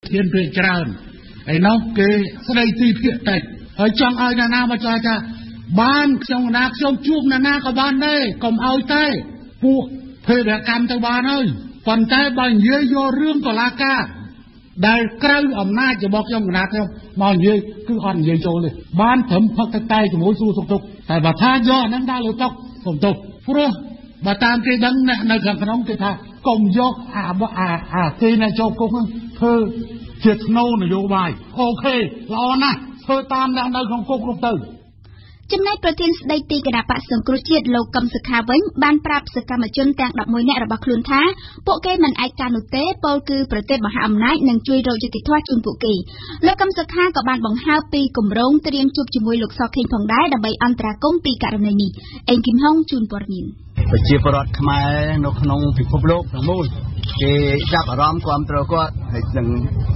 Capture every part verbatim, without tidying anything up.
thiên về tràn ấy nó cái đây ti thiện tệ ở trong ai là na mà cho cha ban trong na trong chuông là na có ban đây còn ao tê buộc thuê để cam tao ban ơi còn tê bằng dưới do rương của la ca đại cây ẩm na chỉบอกtrong na theo mà dưới cứ hoàn dưới chỗ này ban thấm phật tay cho mỗi su sục tục tại bà tha do nó đã lột tóc sục tục phun bà tam cái đấng này này gần cái cái tha cùng do à à à cái này cho cũng thơ triệt nâu này vô bài ok lo na thơ tam đang đang không cục không từ Chấm nay protein đây tì cái đạp sừng cột chiết lâu cầm sực hà vấn ban prap sực cam ở chân tang đập môi nẹt ở bạc luồn thá bộ cây mình ai cà nụ tế pol cư protein bảo hàm nái nâng chui rồi cho tịch thoát chung bộ kỳ lâu cầm sực hà có ban bằng hai pi cùng rong triêm chụp chụp môi lục sau khi phòng đá đập bay an tra công pi cả này nì anh Kim Hong chun bọt nhìn. Chia bọt khai nô nông bị phốp lốp thằng môi cái giáp ở rom quan trâu có hay dừng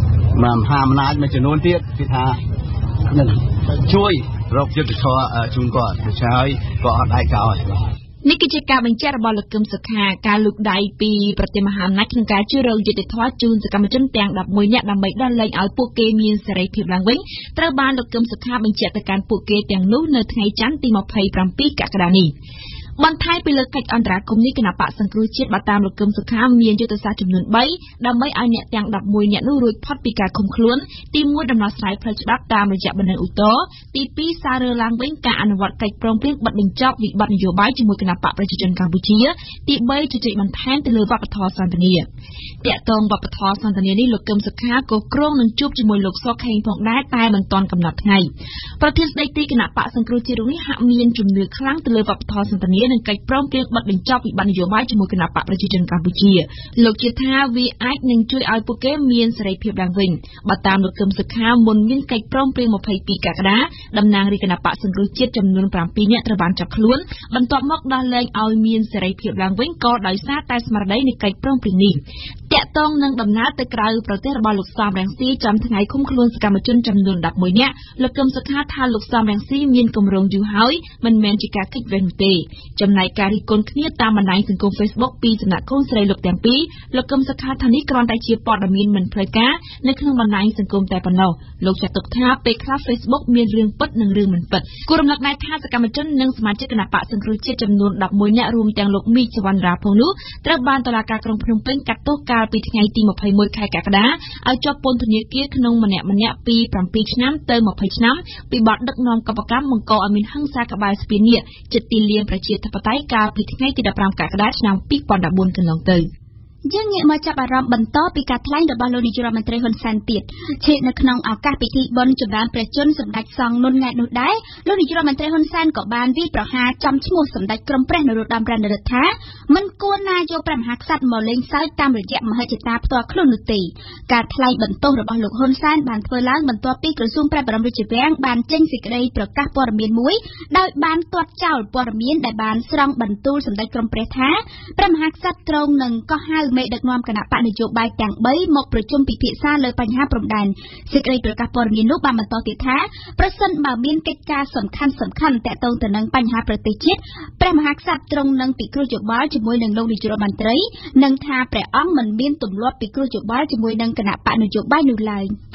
mà hàm nái mà chỉ nôn tiết thì thà dừng chuiรบยุติธรรมจุนก่อนใช้ก่อนได้ก่อนนี่กิจกรรมเป็นเจ้าบอลกึมสกาการลุกได้ปีปฏิมหานักในการช่วยเรายุติธรรมจูนสกรรมจนแต่งดับมวยเนี่ยนำไปด้านเลยเอาปูเกมีนเสรีผิวหลังวิ่งตระบานลกึมสกาเป็นเจ้าการปูเกแต่งนู้นในไทยจันตีมาภัยปรำปีกะกระดานีบรรทายไปเลยกิจอันตรากรมนี้ขณะปะสังครูเชิดบาตามลูกกึมสุขามีนยุทธศาสตร์จำนวนใบดำไม่เอาเนี่ยยังดับมวยเนี่ยนู่รุ่ยพัดปีกาคมคล้วนตีมวยดำนาสายพระจับตามระยะบันเทิงอุตโตตีปีซาเรลังเว้นการอนุวัตกิจปรองเปลี่ยนบัตรบินจอบวิบัตินโยบายจมูกขณะปะประชาชนกัมพูชีตีใบจุดมันแทนตีเลยวัปทอสันตเนียเตะตรงวัปทอสันตเนียนี่ลูกกึมสุขาโกโครงหนึ่งจุบจมูกลูกซอกแข่งผ่องได้ตายบางตอนกำหนดไงประเทศได้ตีขณะปะสังครูเชิดตรงนี้หามีนจุ่มเนื้อครั้งตีเลยวัปทอสันตเนียหนึ่งกิจปรองเปลี่ยนบัตรเป็นจอบวิบัตินโยบายจมูกขณะปะประชาชนกัมพูชีโลกจิตาวีไอหนึ่งช่วยเอาโปเกมีนเสรีเพียบดังวิ่งบัตรตามโลกกึมสุขามุนมินไก่ปล้อมเปลี่ยนมาภัยปีกากระดาดำนางรีขณะปะสังครูเชิดจำนวนปรามปีเนี่ยตระบานจับล้วนบรรทบมอกดาเลงเอามีนเสรีเพียบดังวิ่งก็ได้ซาตายสมาร์ดได้ในไก่ปล้อมเปลี่ยนนี้แกะต้องนั่งดำน้าตะกรายประเทศบอลลูกซามแรงซีจำทั้งไงคุ้มคล้วนสกรรมจุนจำนวนดับมวยเนี่ยโลกกึมสุขาทานลูกซามแรงซีมีนกลมรงอยู่หายมันแมนจิกาคิดเวนเตจำนายการิกลเนี่ยตามมันในสังคมเฟซบุ๊กปีสนักโคนใส่หลกแต่งปีหลกกำสกัดทันนี้กรอนได้เชียร์ปอดมีนเหมือนเพลกาในเครื่องมันในสังคมแต่ปนเอาหลกจากตกท่าไปคลาสเฟซบุ๊กมีเรื่องปัดหนึ่งเรื่องเหมือนปัดกูรำลักนายท่าสกัดมาจนหนึ่งสมาชิกคณะปะสังครูเชียร์จำนวนดับมวยเนี่ยรวมแต่งหลกมีจวันราพงนุตระบานตลาดการกรงพนมเป็นกัดโตกาปีที่ไงตีมาภัยมวยไข่กากระดาเอาจอบปนทุนเกียร์ขนมมันเนี่ยมันเนี่ยปีปรำปีน้ำเติมมาภัยน้ำปีบอดดักนอมกับปากกามังกรอามินหั่งซากบายสเปียเนี่ยจะตีเลียนประเชียร์ทัพไตกาปีที่ไงตีดับปรำกากระดาชนำปีปอนดับบนกันลองเตยยังเงี่ยมาจับอารมณ์บรรทอปีการทลายดอกบอลลูนิจรามันเตยคนแสนติดเช่นในขนมอากาศปีที่บนจุดด้านประจุนสำนักซองนุ่นแงนุดได้ลูนิจรามันเตยคนแสนกับบานวิประหาจำชั่วโมงสำนักกรมแปรนรุดดำแปรนรุดท้ามันกวนนายโยประหักสัตว์หมอเล็งไซตามระยะมหาจิตตาตัวคลุนุตีการทลายบรรทอดอกบอลลูคนแสนบานเทล้างบรรทอปีกระซุ่มแปรบรมริจิแรงบานเจงสิกระไดประกาศปอร์เมียนมุ้ยได้บานตัวเจ้าปอร์เมียนได้บานสร้างบรรทุสำนักกรมแปรท้าประหักสัตว์ตรงหนึ่งก็ห้าเมดักนอมขณะปะนโยบายแต่งใบหมกประชุมปีพิษาเลยปัญหาปรมดันสิกรีประกาศปรมีนุบามันต่อติดท้าประสันบ่าวมีนกิจการสำคัญสำคัญแต่ตรงแต่นังปัญหาประติจิตแปรมหาสัตว์ตรงนังปีกรุจบาจมวยนังลงดิจรมันตรีนังทาแปรอ้องมันมีนตุ่มลวดปีกรุจบาจมวยนังขณะปะนโยบายนุไล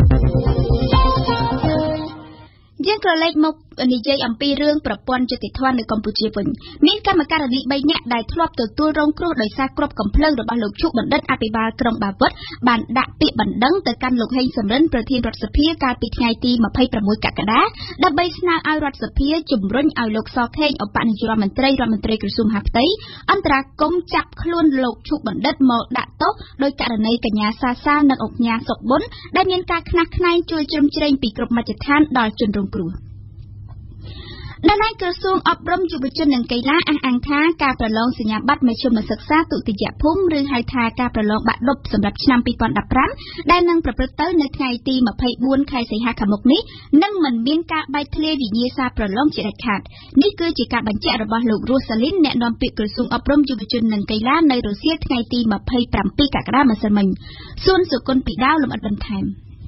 ยังกระเล็กมกนิจอัมพีเรื่องประปวนจุติทวันในกัมพูชีปุ่นมีกรรมการดีใบเนี่ยได้ทลบตัวตัวรงครูโดยซากรบกำเพลิงหรือบาลูกชุกบันดัดอภิบาลกรมบาวัดบานดะปิบันดังแต่การหลงให้สำเร็จประเทศรัสเซียการปิดไงตีมาไพ่ประมวยกักกระดาดับใบสนาเอารัสเซียจุ่มรุ่นเอาลูกซอกเฮงเอาปานิจรามันตรีรัฐมนตรีกระทรวงหักไตอันตรากรมจับคล้วนลูกชุกบันดัดหมดดะโตโดยการในกัญญาซาซานักอกญาศกบนได้เมียนการขนักในช่วยจมเจริญปีกรมมาจัดทานดอยจนรงครูด้านในกระทรวงอบรมยุวชนหนังไกล่าอังอังท่าการประลองสัญญาบัตรไม่ชมศึกษาตุติยะพุ่มหรือไฮทาการประลองบัตรลบสำหรับชนำปีปอนดับรั้งได้นั่งประพฤติเต้ในไงตีมาไพ่บุญไข่ใส่หาขมกนี้นั่งเหมือนเบี้ยการใบทะเลวิญญาซาประลองเจริญขาดนี่คือจิการบัญชีระบาดลูกรูซาลินแนะนำปีกระทรวงอบรมยุวชนหนังไกล่าในรัสเซียไงตีมาไพ่ปรำปีกากระมาสมันส่วนสุกลปีดาวลมอัดบันทมท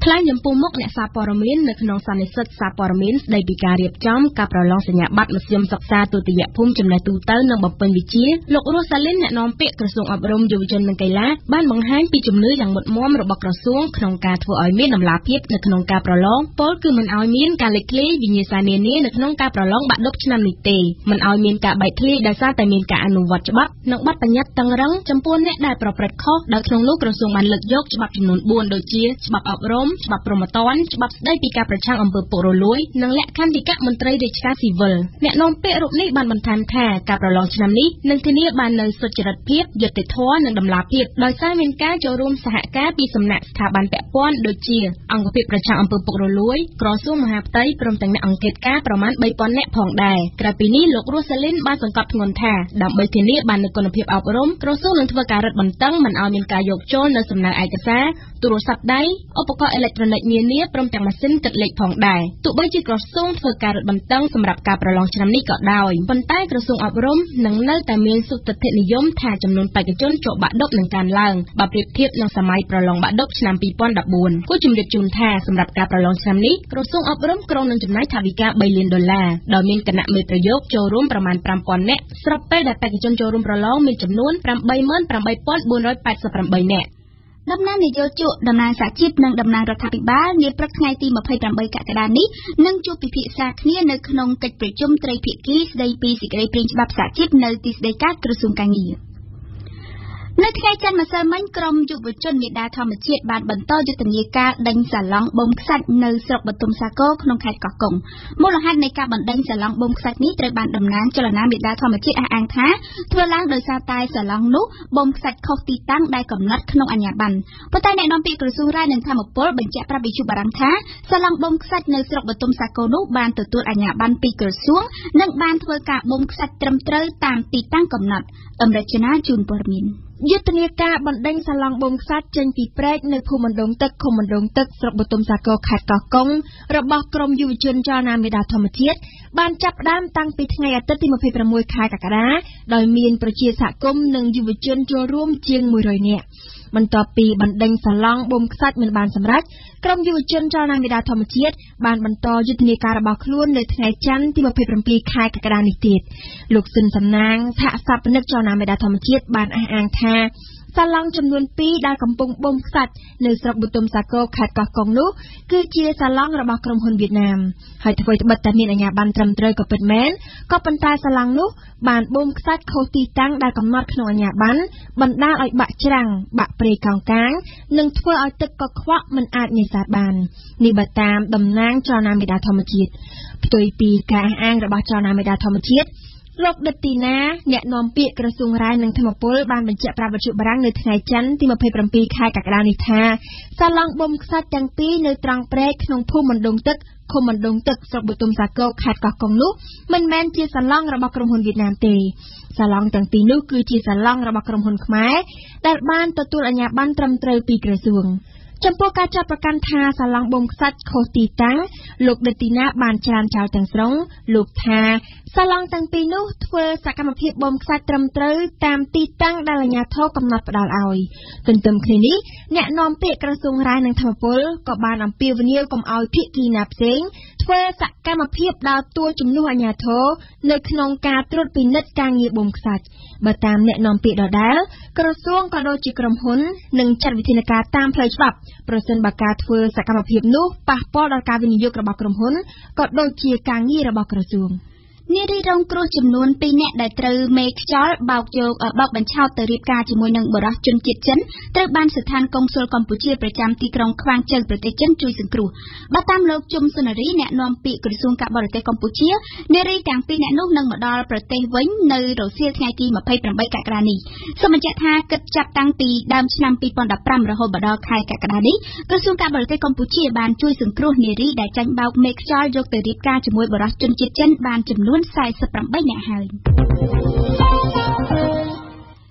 ខ្លាញ់ចំពោះមុខអ្នកសារព័ត៌មាននៅក្នុងសន្និសីទសារព័ត៌មានស្ដីពីការរៀបចំការប្រឡងសញ្ញាបត្រមធ្យមសិក្សាទុតិយភូមិចំណេះទូទៅនិងបំពេញវិជ្ជាលោករស់សាលីនអ្នកនាំពាក្យក្រសួងអប់រំយុវជននិងកីឡាបានបង្ហាញពីជំនឿយ៉ាងមុតមមរបស់ក្រសួងក្នុងការធ្វើឲ្យមានតម្លាភាពនៅក្នុងការប្រឡងពលគឺមិនឲ្យមានការលេចធ្លាយវិញ្ញាសានានានៅក្នុងការប្រឡងបាក់ឌុបឆ្នាំនេះទេមិនឲ្យមានការបែកធ្លាយដោយសារតែមានការអនុវត្តច្បាប់និងបទបញ្ញត្តិតឹងរឹងចំពោះអ្នកដែលប្រព្រឹត្តខុសដោយក្នុងនោះក្រសួងបានលើកយកច្បាប់ចំនួនបួនដូចជាច្បាប់អប់រំច្បាប់ព្រហ្មទណ្ឌច្បាប់ស្ដីពីការប្រឆាំងអំពើពុករលួយនិងលក្ខន្តិកៈមន្ត្រីរាជការស៊ីវិលអ្នកនាំពាក្យរូបនេះបានបន្ថែមថាការប្រឡងឆ្នាំនេះនឹងធានាបាននូវសុចរិតភាពយុត្តិធម៌និងតម្លាភាពដោយសារមានការចូលរួមសហការពីសំណាក់ស្ថាប័នពាក់ព័ន្ធដូចជាអង្គភាពប្រឆាំងអំពើពុករលួយក្រសួងមហាផ្ទៃព្រមទាំងអ្នកអង្គការប្រមាណ បីពាន់ នាក់ផងដែរក្រៅពីនេះលោករស់សាលីនបានសង្កត់ធ្ងន់ថាដើម្បីធានាបាននូវគុណភាពអប់រំក្រសួងនឹងធ្វើការរឹតបន្តឹងមិនឲ្យមានការយកចូលនៅសំណើឯកសារទូរស័ព្ទដៃឧបករណ៍អេឡិចត្រូនិកនានាព្រមទាំងម៉ាស៊ីនគិតលេខផងដែរទោះបីជាក្រសួងធ្វើការរឹតបន្តឹងសម្រាប់ការប្រឡងឆ្នាំនេះក៏ដោយប៉ុន្តែក្រសួងអប់រំនឹងនៅតែមានសុទិដ្ឋិនិយមថាចំនួនបេក្ខជនជាប់បាក់ឌុបនឹងកើនឡើងបើប្រៀបធៀបនឹងសម័យប្រឡងបាក់ឌុបឆ្នាំ ពីរពាន់ដប់បួន គួរជម្រាបជូនថាសម្រាប់ការប្រឡងឆ្នាំនេះក្រសួងអប់រំក្រុងនឹងចំណាយថវិកា បីលានដុល្លារដោយមានគណៈមេប្រយោគចូលរួមប្រមាណ ប្រាំពាន់ នាក់ស្របពេលដែលបេក្ខជនចូលរួមប្រឡងមានចំនួន ប្រាំបីម៉ឺនប្រាំបីពាន់បួនរយប៉ែតសិបប្រាំបី នាក់តំណាងនយោជកតំណាងសហជីពនិងតំណាងរដ្ឋាភិបាលនាព្រឹកថ្ងៃទី ម្ភៃប្រាំបី កក្កដានេះនឹងជួបពិភាក្សាគ្នានៅក្នុងកិច្ចប្រជុំត្រីភាគីស្ដីពីសេចក្តីព្រាងច្បាប់សហជីពនៅទីស្តីការក្រសួងកាងារនៅថ្ងៃច័ន្ទម្សិលមិញក្រមយុវជនមេដាធម្មជាតិបានបន្តយុទ្ធនាការដេញសាឡង់បូមខ្សាច់នៅស្រុកបទុមសាគរក្នុងខេត្តកោះកុងមូលហេតុនៃការបណ្ដេញសាឡង់បូមខ្សាច់នេះត្រូវបានតំណាងចលនាមេដាធម្មជាតិអះអាងថាធ្វើឡើងដោយសារតែសាឡង់នោះបូមខ្សាច់ខុសទីតាំងដែលកំណត់ក្នុងអាជ្ញាប័ណ្ណប៉ុន្តែអ្នកនាំពាក្យក្រសួងរាយនឹងធម្មពលបញ្ជាក់ប្រាប់វិទ្យុបារាំងថាសាឡង់បូមខ្សាច់នៅស្រុកបទុមសាគរនោះបានទទួលអាជ្ញាប័ណ្ណពីក្រសួងនិងបានធ្វើការបូមខ្សាច់ត្រឹមត្រូវតាមទីតាំងកំណត់អមរជនាជូនព័ត៌មានយុទ្ធនាការបណ្ដេញសាឡង់បូមខ្សាច់ចេញពីព្រែកនៅភូមិបណ្ដងទឹកឃុំបណ្ដងទឹកស្រុកបទុមសាគរខេត្តកោះកុងរបស់ក្រមយុវជនចលនាមេដាធម្មជាតិបានចាប់ផ្ដើមតាំងពីថ្ងៃអាទិត្យទី ម្ភៃប្រាំមួយ ខែកក្កដាដោយមានប្រជាសហគមន៍និងយុវជនចូលរួមជាង មួយរយ នាក់បន្ទាប់ពីបណ្ដេញសាឡង់បូមខ្សាច់មិនបានសម្រេចក្រមយុវជនចលនាមេដាធម្មជាតិបានបន្តយុទ្ធនាការរបស់ខ្លួននៅថ្ងៃច័ន្ទទី ម្ភៃប្រាំពីរ ខែកក្កដានេះទៀតលោកស៊ិនសំណាងសហស្ថាបនិកចលនាមេដាធម្មជាតិបានអះអាងថាសាឡង់ចំនួនពីរដែលកំពុងបូមខ្សាច់នៅស្រុកបទុមសាគរខេត្តកោះកុងនោះគឺជាសាឡង់របស់ក្រុមហ៊ុនវៀតណាមហើយអ្វីត្បិតតែមានអាជ្ញាប័ណ្ណត្រឹមត្រូវក៏ពិតមែនក៏ប៉ុន្តែសាឡង់នោះបានបូមខ្សាច់ខុសទីតាំងដែលកំណត់ក្នុងអាជ្ញាប័ណ្ណបណ្ដាលឲ្យបាក់ច្រាំងបាក់ព្រៃកោងកាងនិងធ្វើឲ្យទឹកកខ្វក់មិនអាចនេសាទបាននេះបើតាមតំណាងចលនាមេដាធម្មជាតិផ្ទុយពីការអះអាងរបស់ចលនាមេដាធម្មជាតិលោកដិតទីណាអ្នកនាំពាក្យក្រសួងរាយនឹងធម្មពលបានបញ្ជាក់ប្រាប់វិទ្យុបារាំងនៅថ្ងៃច័ន្ទទី ម្ភៃប្រាំពីរ ខែកក្កដានេះថាសាឡង់បូមខ្សាច់ទាំងពីរនៅត្រង់ព្រែកក្នុងភូមិបណ្ដងទឹកឃុំបណ្ដងទឹកស្រុកបទុមសាគរខេត្តកោះកុងនោះមិនមែនជាសាឡង់របស់ក្រុមហ៊ុនវៀតណាមទេសាឡង់ទាំងពីរនោះគឺជាសាឡង់របស់ក្រុមហ៊ុនខ្មែរដែលបានទទួលអាជ្ញាប័ណ្ណត្រឹមត្រូវពីក្រសួងចំពោះការចាត់ប្រកាន់ថាសាឡង់បូមខ្សាច់ខុសទីតាំងលោកដិតទីណាបានច្រានចោលទាំងស្រុងលោកថាសាឡង់ទាំងពីរនោះធ្វើសកម្មភាពបូមខ្សាច់ត្រឹមត្រូវតាមទីតាំងដែលអាជ្ញាធរកំណត់ផ្ដល់ឲ្យទន្ទឹមគ្នានេះអ្នកនាំពាក្យក្រសួងរាយនឹងធម្មពលក៏បានអំពាវនាវកុំឲ្យភាគីណាផ្សេងធ្វើសកម្មភាពដើរតួជំនួសអាជ្ញាធរនៅក្នុងការត្រួតពិនិត្យការងារបូមខ្សាច់បើតាមអ្នកនាំពាក្យដដែលក្រសួងក៏ដូចជាក្រុមហ៊ុននឹងចាត់វិធានការតាមផ្លូវច្បាប់ប្រសិនបើការធ្វើសកម្មភាពនោះប៉ះពាល់ដល់ការវិនិយោគរបស់ក្រុមហ៊ុនក៏ដូចជាការងាររបស់ក្រសួងនារីរងគ្រោះចំនួនពីរនាក់ដែលត្រូវមេខ្យល់បោកយកបោកបញ្ឆោតទៅរៀបការជាមួយនឹងបរិសុទ្ធជនជាតិចិនត្រូវបានស្ថានកុងស៊ុលកម្ពុជាប្រចាំទីក្រុងខ្វាងជើងប្រទេសចិនជួយសង្គ្រោះបើតាមលោកជុំសុនារីអ្នកនាំពាក្យក្រសួងការបរទេសកម្ពុជានារីទាំងពីរនាក់នោះនឹងមកដល់ប្រទេសវិញនៅរសៀលថ្ងៃទី ម្ភៃប្រាំបី កក្កដានេះសូមបញ្ជាក់ថាគិតចាប់តាំងពីដើមឆ្នាំ ពីរពាន់ដប់ប្រាំ រហូតដល់ខែកក្កដានេះក្រសួងការបរទេសកម្ពុជាបានជួយសង្គ្រោះនារីដែលចាញ់បោកមេខ្យល់យកទៅរៀបការជាមួយបរិសុទ្ធជនជាតិចិនបានចំនួន สี่สิบแปด នាក់ហើយយើង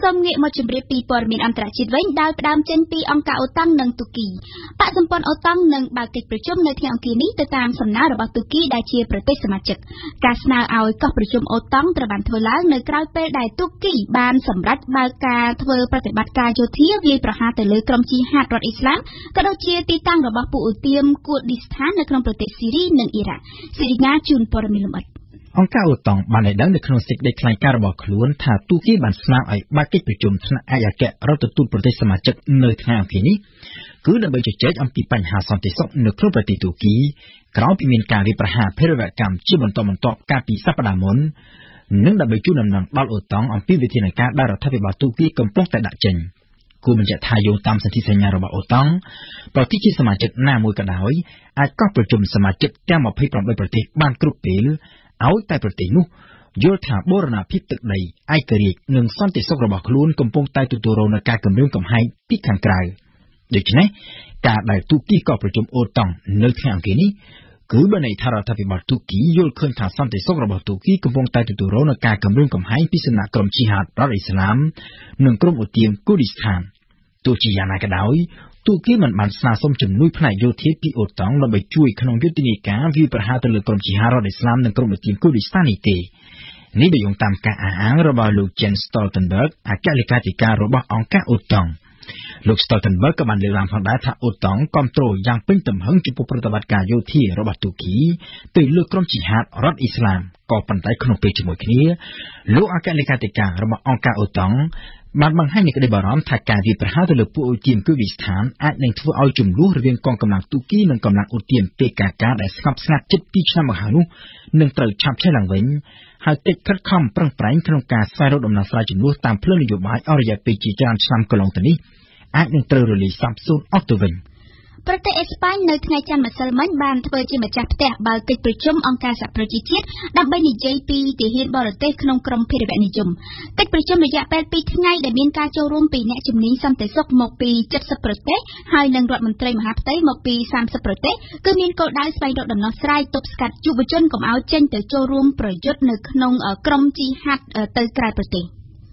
សូមងាកមកជម្រាបពីព័ត៌មានអន្តរជាតិវិញដោយផ្ដើមចេញពីអង្គការអូតាំងនិងទូគីបកសម្ព័ន្ធអូតាំងនឹងបើកកិច្ចប្រជុំនៅថ្ងៃអង្គារនេះទៅតាមសំណើរបស់ទូគីដែលជាប្រទេសសមាជិកការស្នើឲ្យកោះប្រជុំអូតាំងត្រូវបានធ្វើឡើងនៅក្រៅពេលដែលទូគីបានសម្រេចបើកការធ្វើប្រតិបត្តិការយោធាវាយប្រហារទៅលើក្រុមជីហាតរដ្ឋអ៊ីស្លាមក៏ដូចជាទីតាំងរបស់ពួកឧទាមគូឌីស្ថាននៅក្នុងប្រទេសស៊ីរីនិងអ៊ីរ៉ាក់សេរីណាជូនព័ត៌មានលម្អិតអង្គការអូតាំងបានឲ្យដឹងនៅក្នុងសេចក្តីថ្លែងការណ៍របស់ខ្លួនថាទូគីបានស្នើឲ្យបើកកិច្ចប្រជុំថ្នាក់ឯកអគ្គរដ្ឋទូតប្រទេសសមាជិកនៅថ្ងៃអង្គារនេះគឺដើម្បីជជែកអំពីបញ្ហាសន្តិសុខនៅក្នុងប្រទេសទូគីក្រោយពីមានការវាយប្រហារភេរវកម្មជាបន្តបន្ទាប់កាលពីសប្តាហ៍មុននិងដើម្បីជូនដំណឹងដល់អូតាំងអំពីវិធានការដែលរដ្ឋាភិបាលទូគីកំពុងតែដាក់ចេញគូបញ្ជាក់ថាយោងតាមសន្ធិសញ្ញារបស់អូតាំងប្រទេសជាសមាជិកណាមួយក៏ដោយអាចកោះប្រជុំសមាជិកទាំងម្ភៃប្រាំបីប្រទេសបានគ្រប់ពេលឲ្យតែប្រទេសនោះយល់ថាបូរណភាពទឹកដីឯករាជ្យនិងសន្តិសុខរបស់ខ្លួនកំពុងតែទទួលរងនឹងការគំរាមកំហែងពីខាងក្រៅដូច្នេះការដែលទូគីកោះប្រជុំអូតាំងនៅថ្ងៃអង្គារនេះគឺបានន័យថារដ្ឋាភិបាលទូគីយល់ឃើញថាសន្តិសុខរបស់ទូគីកំពុងតែទទួលរងនឹងការគំរាមកំហែងពីសំណាក់ក្រុមជីហាតរដ្ឋអ៊ីស្លាមនិងក្រុមឧទាមគូឌីស្ថានទោះជាយ៉ាងណាក៏ដោយទូគីមិនបានស្នើសុំជំនួយផ្នែកយោធាពីអូតាំងដើម្បីជួយក្នុងយុទ្ធនាការវាយប្រហារទៅលើក្រុមជីហារដ្ឋអ៊ីស្លាមនិងក្រុមឧទាមគូឌីស្ថាននេះទេនេះបើយោងតាមការអះអាងរបស់លោក Jens Stoltenberg អគ្គលេខាធិការរបស់អង្គការអូតាំងលោក Stoltenberg ក៏បានលើកឡើងផងដែរថាអូតាំងគាំទ្រយ៉ាងពេញទំហឹងចំពោះប្រតិបត្តិការយោធារបស់ទូគីទៅលើក្រុមជីហាតរដ្ឋអ៊ីស្លាមក៏ប៉ុន្តែក្នុងពេលជាមួយគ្នាលោកអគ្គលេខាធិការរបស់អង្គការអូតាំងបានបង្ហាញនូវក្តីបារម្ភថាការវាយប្រហារទៅលើពួកឧទាមគូឌីស្ថានអាចនឹងធ្វើឲ្យចំនួនរវាងកងកម្លាំងទូគីនិងកម្លាំងឧទាម P K K ដែលស្ងប់ស្ងាត់ជិតពីរឆ្នាំមកហើយនោះនឹងត្រូវឆាប់ឆេះឡើងវិញហើយកិច្ចខិតខំប្រឹងប្រែងក្នុងការស្វែងរកដំណោះស្រាយចំនួនតាមផ្លូវនយោបាយអស់រយៈពេលជាច្រើនឆ្នាំកន្លងទៅនេះអាចនឹងត្រូវរលាយសាបសូន្យអស់ទៅវិញប្រទេសអេស្ប៉ាញនៅថ្ងៃច័ន្ទម្សិលមិញបានធ្វើជាម្ចាស់ផ្ទះបើកកិច្ចប្រជុំអង្គការសហប្រជាជាតិដើម្បីនិយាយពីទាហានបរទេសក្នុងក្រមភារវនិយមកិច្ចប្រជុំរយៈពេលពីរថ្ងៃដែលមានការចូលរួមពីអ្នកជំនាញសន្តិសុខមកពីជិតសិបប្រទេសហើយនិងរដ្ឋមន្ត្រីមហាផ្ទៃមកពីសាមសិបប្រទេសគឺមានគោលដៅស្វែងរកដំណោះស្រាយទប់ស្កាត់យុវជនកុំឲ្យចេញទៅចូលរួមប្រយុទ្ធនៅក្នុងក្រមជីហាត់ទៅក្រៅប្រទេស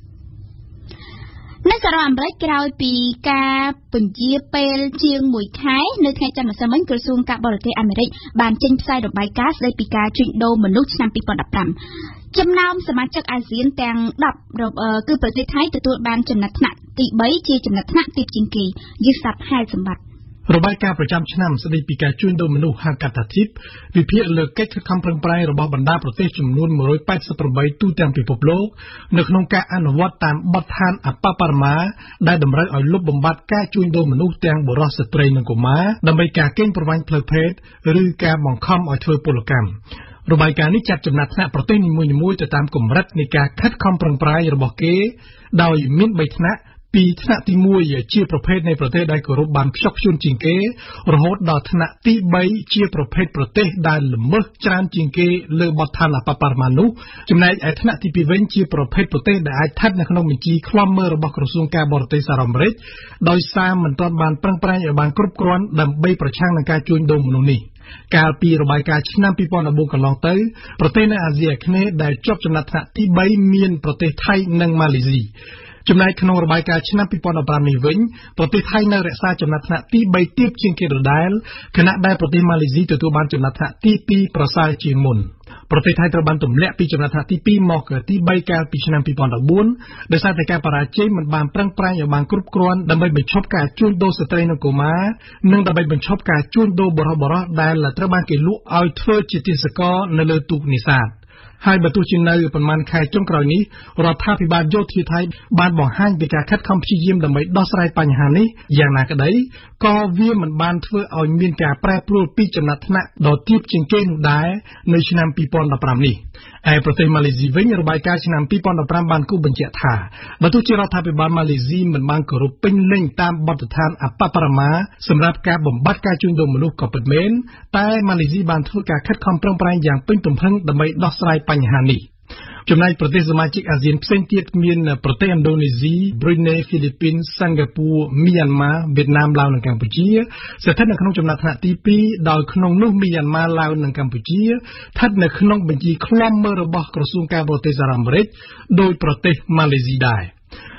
នៅសហរដ្ឋអាមេរិកក្រោយពីការពន្យាពេលជាងមួយខែនៅថ្ងៃច័ន្ទម្សិលមិញក្រសួងការបរទេសអាមេរិកបានចេញផ្សាយរបាយការណ៍ស្តីពីការជួញដូរមនុស្សឆ្នាំពីរពាន់ដប់ប្រាំចំណោមសមាជិកអាស៊ានទាំងដប់គឺប្រទេសថៃទទួលបានចំណាត់ថ្នាក់ទីបីជាចំណាត់ថ្នាក់ទាបជាងគេយឺសាប់ហែលសម្បត្តិរបាយការណ៍ប្រចាំឆ្នាំស្តីពីការជួញដូរមនុស្សហៅកាត់ថាធីបវិភាគលើកិច្ចខិតខំប្រឹងប្រែងរបស់បណ្ដាប្រទេសចំនួនមួយរយប៉ែតសិបប្រាំបីទូទាំងពិភពលោកនៅក្នុងការអនុវត្តតាមបទដ្ឋានអបបរមាដែលតម្រូវឲ្យលុបបំបាត់ការជួញដូរមនុស្សទាំងបុរសស្ត្រីនិងកុមារដើម្បីការកេងប្រវ័ញ្ចផ្លូវភេទឬការបង្ខំឲ្យធ្វើពលកម្មរបាយការណ៍នេះចាត់ចំណាត់ថ្នាក់ប្រទេសនីមួយៗទៅតាមកម្រិតនៃការខិតខំប្រឹងប្រែងរបស់គេដោយមានបីថ្នាក់ពីថ្នាក់ទីមួយជាប្រភេទនៃប្រទេសដែលគោរពបានខ្ជាប់ខ្ជួនជាងគេរហូតដល់ថ្នាក់ទីបីជាប្រភេទប្រទេសដែលល្មើសច្រើនជាងគេលើបទដ្ឋានអបបរមានោះចំណែកឯថ្នាក់ទីពីរវិញជាប្រភេទប្រទេសដែលអាចស្ថិតនៅក្នុងបញ្ជីឃ្លាំមើលរបស់ក្រសួងការបរទេសសហរដ្ឋអាមេរិកដោយសារមិនទាន់បានប្រឹងប្រែងឲ្យបានគ្រប់គ្រាន់ដើម្បីប្រឆាំងនឹងការជួញដូរមនុស្សនេះកាលពីរបាយការណ៍ឆ្នាំពីរពាន់ដប់បួនកន្លងទៅប្រទេសនៅអាស៊ីអាគ្នេយ៍ដែលជាប់ចំណាត់ថ្នាក់ទីបីមានប្រទេសថៃនិងម៉ាឡេស៊ីចំណែកក្នុងរបាយការណ៍ឆ្នាំពីរពាន់ដប់ប្រាំនេះវិញប្រទេសថៃនៅរក្សាចំណាត់ថ្នាក់ទីបីទាបជាងគេដដែលខណៈដែលប្រទេសម៉ាឡេស៊ីទទួលបានចំណាត់ថ្នាក់ទីពីរប្រសើរជាងមុនប្រទេសថៃត្រូវបានទម្លាក់ពីចំណាត់ថ្នាក់ទីពីរមកទីបីកាលពីឆ្នាំពីរពាន់ដប់បួនដោយសារតែការបរាជ័យមិនបានប្រឹងប្រែងឲ្យបានគ្រប់គ្រាន់ដើម្បីបញ្ឈប់ការជួញដូរស្ត្រីនិងកុមារនិងដើម្បីបញ្ឈប់ការជួញដូរបរិសុទ្ធបរិសុទ្ធដែលត្រូវបានគេលក់ឲ្យធ្វើជាទាសករនៅលើទូកនេសាទហើយបើទោះជានៅប្រមាណខែចុងក្រោយនេះរដ្ឋាភិបាលយោធាថៃបានបង្ហាញពីការខិតខំព្យាយាមដើម្បីដោះស្រាយបញ្ហានេះយ៉ាងណាក្តីក៏វាមិនបានធ្វើឲ្យមានការប្រែប្រួលពីចំណាត់ថ្នាក់ដ៏ទាបជាងគេនោះដែរនៅឆ្នាំពីរពាន់ដប់ប្រាំនេះឯប្រទេសម៉ាឡេស៊ីវិញរបាយការណ៍ឆ្នាំពីរពាន់ដប់ប្រាំបានគូបញ្ជាក់ថាបើទោះជារដ្ឋាភិបាលម៉ាឡេស៊ីមិនបានគោរពពេញលេញតាមបទដ្ឋានអបបរមាសម្រាប់ការបំបត្តិការជួញដូរមនុស្សក៏ពិតមែនតែម៉ាឡេស៊ីបានធ្វើការខិតខំប្រឹងប្រែងយ៉ាងពេញទំហឹងដើម្បីដោះស្រាយបញ្ហានេះចំណែកប្រទេសសមាជិកអាស៊ានផ្សេងទៀតមានប្រទេសឥណ្ឌូនេស៊ី ប្រ៊ុយណេ ហ្វីលីពីន សិង្ហបុរី មីយ៉ាន់ម៉ា វៀតណាម ឡាវនិងកម្ពុជាស្ថិតនៅក្នុងចំណាត់ថ្នាក់ទីពីរដោយក្នុងនោះមីយ៉ាន់ម៉ា ឡាវនិងកម្ពុជាស្ថិតនៅក្នុងបញ្ជីឃ្លាំមើលរបស់ក្រសួងការបរទេសសហរដ្ឋអាមេរិកដោយប្រទេសម៉ាឡេស៊ីដែរ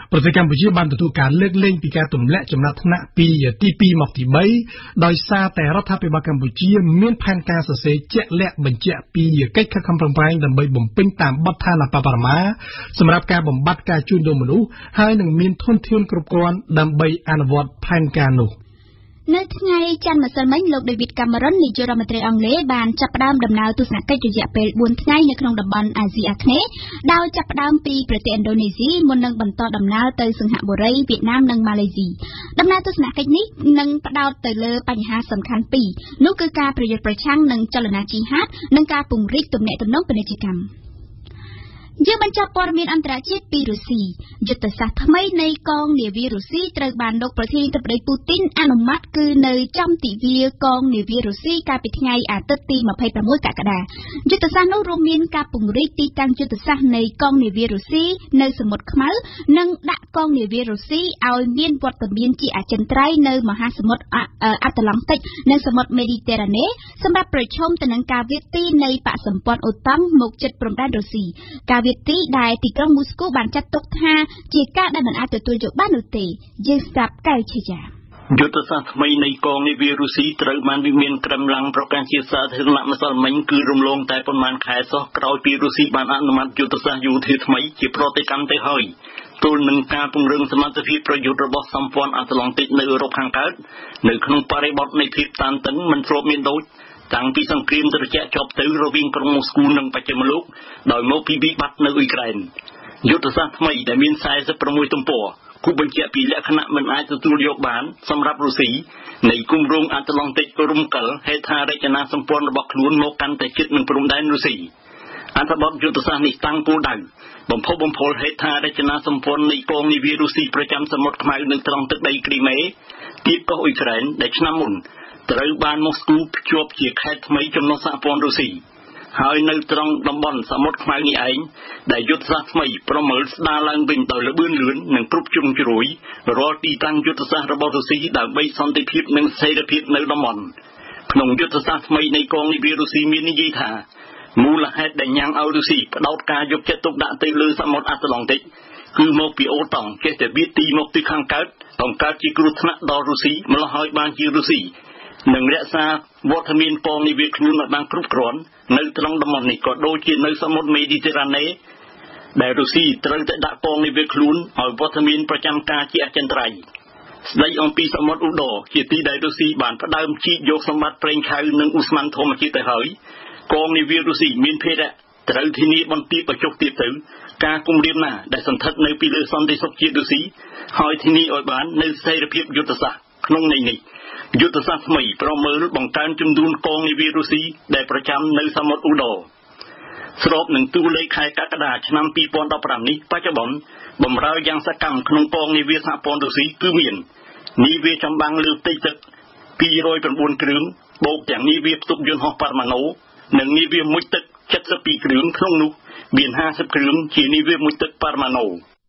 ប្រទេសកម្ពុជាបានទទួលការលើកលែងពីការទម្លាក់ចំណាត់ថ្នាក់ពីទីពីរមកទីបីដោយសារតែរដ្ឋាភិបាលកម្ពុជាមានផែនការសរសេរជាក់លាក់បញ្ជាក់ពីកិច្ចខិតខំប្រឹងប្រែងដើម្បីបំពេញតាមបទដ្ឋានអបបរមាសម្រាប់ការបំបត្តិការជួញដូរមនុស្សហើយនឹងមានធនធានគ្រប់គ្រាន់ដើម្បីអនុវត្តផែនការនោះនៅថ្ងៃច័ន្ទម្សិលមិញលោក David Cameron នាយករដ្ឋមន្ត្រីអង់គ្លេសបានចាប់ផ្ដើមដំណើរទស្សនកិច្ចរយៈពេលបួនថ្ងៃនៅក្នុងតំបន់អាស៊ីអាគ្នេយ៍ដោយចាប់ផ្ដើមពីប្រទេសឥណ្ឌូនេស៊ីមុននឹងបន្តដំណើរទៅសិង្ហបុរីវៀតណាមនិងម៉ាឡេស៊ីដំណើរទស្សនកិច្ចនេះនឹងផ្ដោតទៅលើបញ្ហាសំខាន់ពីរនោះគឺការប្រយុទ្ធប្រឆាំងនឹងចលនាជីហាតនិងការពង្រីកទំនាក់ទំនងពាណិជ្ជកម្មយើងបញ្ចប់ព័ត៌មានអន្តរជាតិពីរុស្ស៊ីយុទ្ធសាស្ត្រថ្មីនៃកងនាវារុស្ស៊ីត្រូវបានលោកប្រធានាធិបតីពូទីនអនុម័តគឺនៅចំទិវាកងនាវារុស្ស៊ីកាលពីថ្ងៃអាទិត្យទីម្ភៃប្រាំមួយកក្កដាយុទ្ធសាស្ត្រនោះរួមមានការពង្រីកទីតាំងយុទ្ធសាស្ត្រនៃកងនាវារុស្ស៊ីនៅសមុទ្រខ្មៅនិងដាក់កងនាវារុស្ស៊ីឲ្យមានវត្តមានជាអចិន្ត្រៃយ៍នៅមហាសមុទ្រអាត្លង់ទិកនិងសមុទ្រមេឌីទែរ៉ាណេសម្រាប់ប្រឈមទៅនឹងការវាយទីនៃបកសម្ព័ន្ធអូតង់មកជិតព្រំដែនរុស្ស៊ីការវាយទីដែលទីក្រុងមូស្គូបានចាត់ទុកថាជាការដែលមិនអាចទទួលយកបាននោះទេយើងស្ដាប់កែវឆេយ៉ាយុទ្ធសាស្ត្រថ្មីនៃកងនាវារុស្ស៊ីត្រូវបានវិមានក្រមឡាំងប្រកាសជាសាធារណៈម្សិលមិញគឺរំលងតែប៉ុន្មានខែសោះក្រោយពីរុស្ស៊ីបានអនុម័តយុទ្ធសាស្ត្រយោធាថ្មីជាប្រតិកម្មទៅហើយទល់នឹងការពង្រឹងសមត្ថភាពប្រយុទ្ធរបស់សម្ព័ន្ធអាត្លង់ទិកនៅអឺរ៉ុបខាងកើតនៅក្នុងបរិបទនៃភាពតានតឹងមិនធ្លាប់មានដូចតាំងពីសង្គ្រាមត្រជាក់ជាប់ទៅរវាងក្រុងមូស្គូនិងបច្ចិមលោកដោយមកពីវិបត្តិនៅអ៊ុយក្រែនយុទ្ធសាស្ត្រថ្មីដែលមានសែសិបប្រាំមួយទំព័រគូបញ្ជាក់ពីលក្ខណៈមិនអាចទទួលយកបានសម្រាប់រុស្ស៊ីនៃគម្រោងអាត្លង់ទិករំកិលហេដ្ឋារចនាសម្ព័ន្ធរបស់ខ្លួនមកកាន់តែជិតនឹងព្រំដែនរុស្ស៊ីអត្ថបទយុទ្ធសាស្ត្រនេះតាំងគោលដៅបំផុសបំផុលហេដ្ឋារចនាសម្ព័ន្ធនៃកងនាវារុស្ស៊ីប្រចាំសមុទ្រខ្មៅនៅត្រង់ទឹកដីគ្រីមេទីកោះអ៊ុយក្រែនដែលឆ្នាំមុនត្រូវបានមូស្គូភ្ជាប់ជាខេត្តថ្មីចំណុះសហព័ន្ធរុស្ស៊ីហើយនៅត្រង់តំបន់សមុទ្រខ្មៅនេះឯងដែលយុទ្ធសាស្ត្រថ្មីប្រមើលស្ដារឡើងវិញដោយលឿនលឿននិងគ្រប់ជ្រុងជ្រោយរាល់ទីតាំងយុទ្ធសាស្ត្ររបស់រុស្ស៊ីដើម្បីសន្តិភាពនិងស្ថិរភាពនៅតំបន់ក្នុងយុទ្ធសាស្ត្រថ្មីនៃកងនាវារុស្ស៊ីមាននិយាយថាមូលហេតុដែលញ៉ាំងឲ្យរុស្ស៊ីបដោតការយកចិត្តទុកដាក់ទៅលើសមុទ្រអាត្លង់ទិកគឺមកពីអូតង់ចេះតែវាទីមកពីខាងកើតបង្កើតជាគ្រោះថ្នាក់ដល់រុស្ស៊ីម្ល៉េះហើយបានជារុស្ស៊ីនិងរក្សាវត្តមានកងនាវាខ្លួនឲ្យបានគ្រប់គ្រាន់នៅត្រង់តំបន់នេះក៏ដូចជានៅសមុទ្រមេឌីទែរ៉ាណេដែលរុស្ស៊ីត្រូវតែដាក់កងនាវាខ្លួនឲ្យវត្តមានប្រចាំការជាអចិន្ត្រៃយ៍ស្ដីអំពីសមុទ្រឧដរជាទីដែលរុស្ស៊ីបានផ្ដើមជីកយកសម្បត្តិប្រេងឆៅនិងឧស្ម័នធម្មជាតិទៅហើយកងនាវារុស្ស៊ីមានភារៈត្រូវធានាបន្ទាបឲ្យចុះទៀតទៅការគំរាមណាដែលសន្ធិដ្ឋនៅពីលើសន្តិសុខជាតិរុស្ស៊ីហើយធានាឲ្យបាននៅស្ថិរភាពយុទ្ធសាស្ត្រក្នុងន័យនេះយុទ្ធសាស្ត្រថ្មីប្រមើលបង្កើនចំនួនកងនាវារុស្ស៊ីដែលប្រចាំនៅសមុទ្រឧដរស្របនឹងតួលេខខែកក្កដាឆ្នាំពីរពាន់ដប់ប្រាំនេះបច្ចុប្បន្នបម្រើយ៉ាងសកម្មក្នុងកងនាវាសហព័ន្ធរុស្ស៊ីគឺមាននាវាចម្បាំងលើផ្ទៃទឹកពីររយប្រាំបួនគ្រឿងបូកទាំងនាវាផ្ទុកយន្តហោះប៉ារ៉ាម៉ាណូនិងនាវាមុជទឹកចិតសិបពីរគ្រឿងក្នុងនោះមានហាសិបគ្រឿងជានាវាមុជទឹកប៉ារ៉ាម៉ាណូ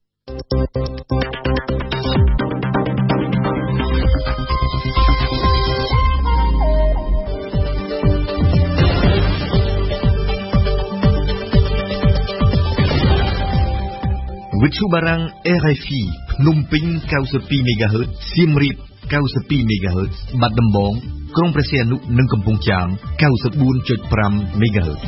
វិទ្យុបារាំង R F I ភ្នំពេញ កៅសិបពីរ មេហ្គាហឺត សៀមរាប កៅសិបពីរ មេហ្គាហឺត បាត់ដំបងក្រុងព្រះសីហនុនិងកំពង់ចាម កៅសិបបួនចុចប្រាំ មេហ្គាហឺត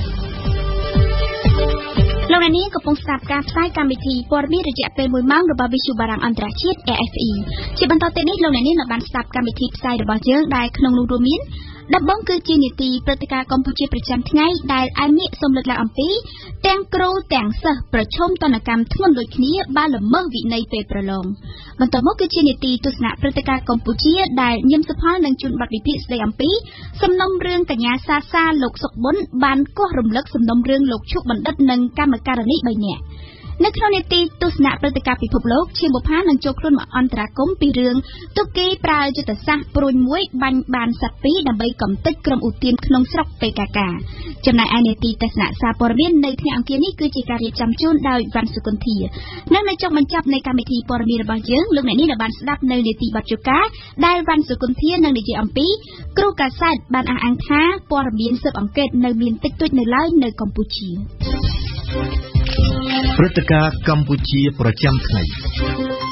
លោកអ្នកនាងកំពុងស្ដាប់ការផ្សាយកម្មវិធីព័ត៌មានរយៈពេលមួយម៉ោងរបស់វិទ្យុបារាំងអន្តរជាតិ R F I ជាបន្តទៅនេះលោកអ្នកនាងបានស្ដាប់កម្មវិធីផ្សាយរបស់យើងដែលក្នុងនោះរួមមានដំបងគឺជានីតិព្រឹត្តិការណ៍កម្ពុជាប្រចាំថ្ងៃដែលអាមេសូមលើកឡើងអំពីទាំងគ្រូទាំងសិស្សប្រឈមទណ្ឌកម្មធ្ងន់ដូចគ្នាបានល្មើសវិន័យពេលប្រឡងបន្តមកគឺជានីតិទស្សនៈព្រឹត្តិការណ៍កម្ពុជាដែលញឹមសុផលនឹងជួនបទវិភាគស្ដីអំពីសំណុំរឿងកញ្ញាសាសាលោកសុកប៊ុនបានកោះរំលឹកសំណុំរឿងលោកឈុកបណ្ឌិតនិងកម្មការិនីបីនាក់នៅក្នុងនីតិទស្សនៈព្រឹត្តិការណ៍ពិភពលោកឈៀមបុប្ផានឹងចូលខ្លួនមកអន្តរាគមន៍ពីរឿងទុកគេប្រើយុទ្ធសាស្ត្រព្រួញមួយបាញ់បានសត្វពីរដើម្បីកំទេចក្រុមឧទានក្នុងស្រុកពេកាកាចំណែកឯនីតិទស្សនៈសារព័ត៌មាននៅថ្ងៃអង្គារនេះគឺជាការរៀបចំជូនដោយវ៉ាន់សុគន្ធានៅនៅចុងបញ្ចប់នៃកម្មវិធីព័ត៌មានរបស់យើងលោកអ្នកនាងបានស្ដាប់នៅនីតិបទជកាដែលវ៉ាន់សុគន្ធានឹងនិយាយអំពីគ្រូកាសែតបានអះអាងថាព័ត៌មានស៊ើបអង្កេតនៅមានតិចតួចនៅឡើយនៅកម្ពុជាព្រឹត្តិការណ៍កម្ពុជាប្រចាំថ្ងៃ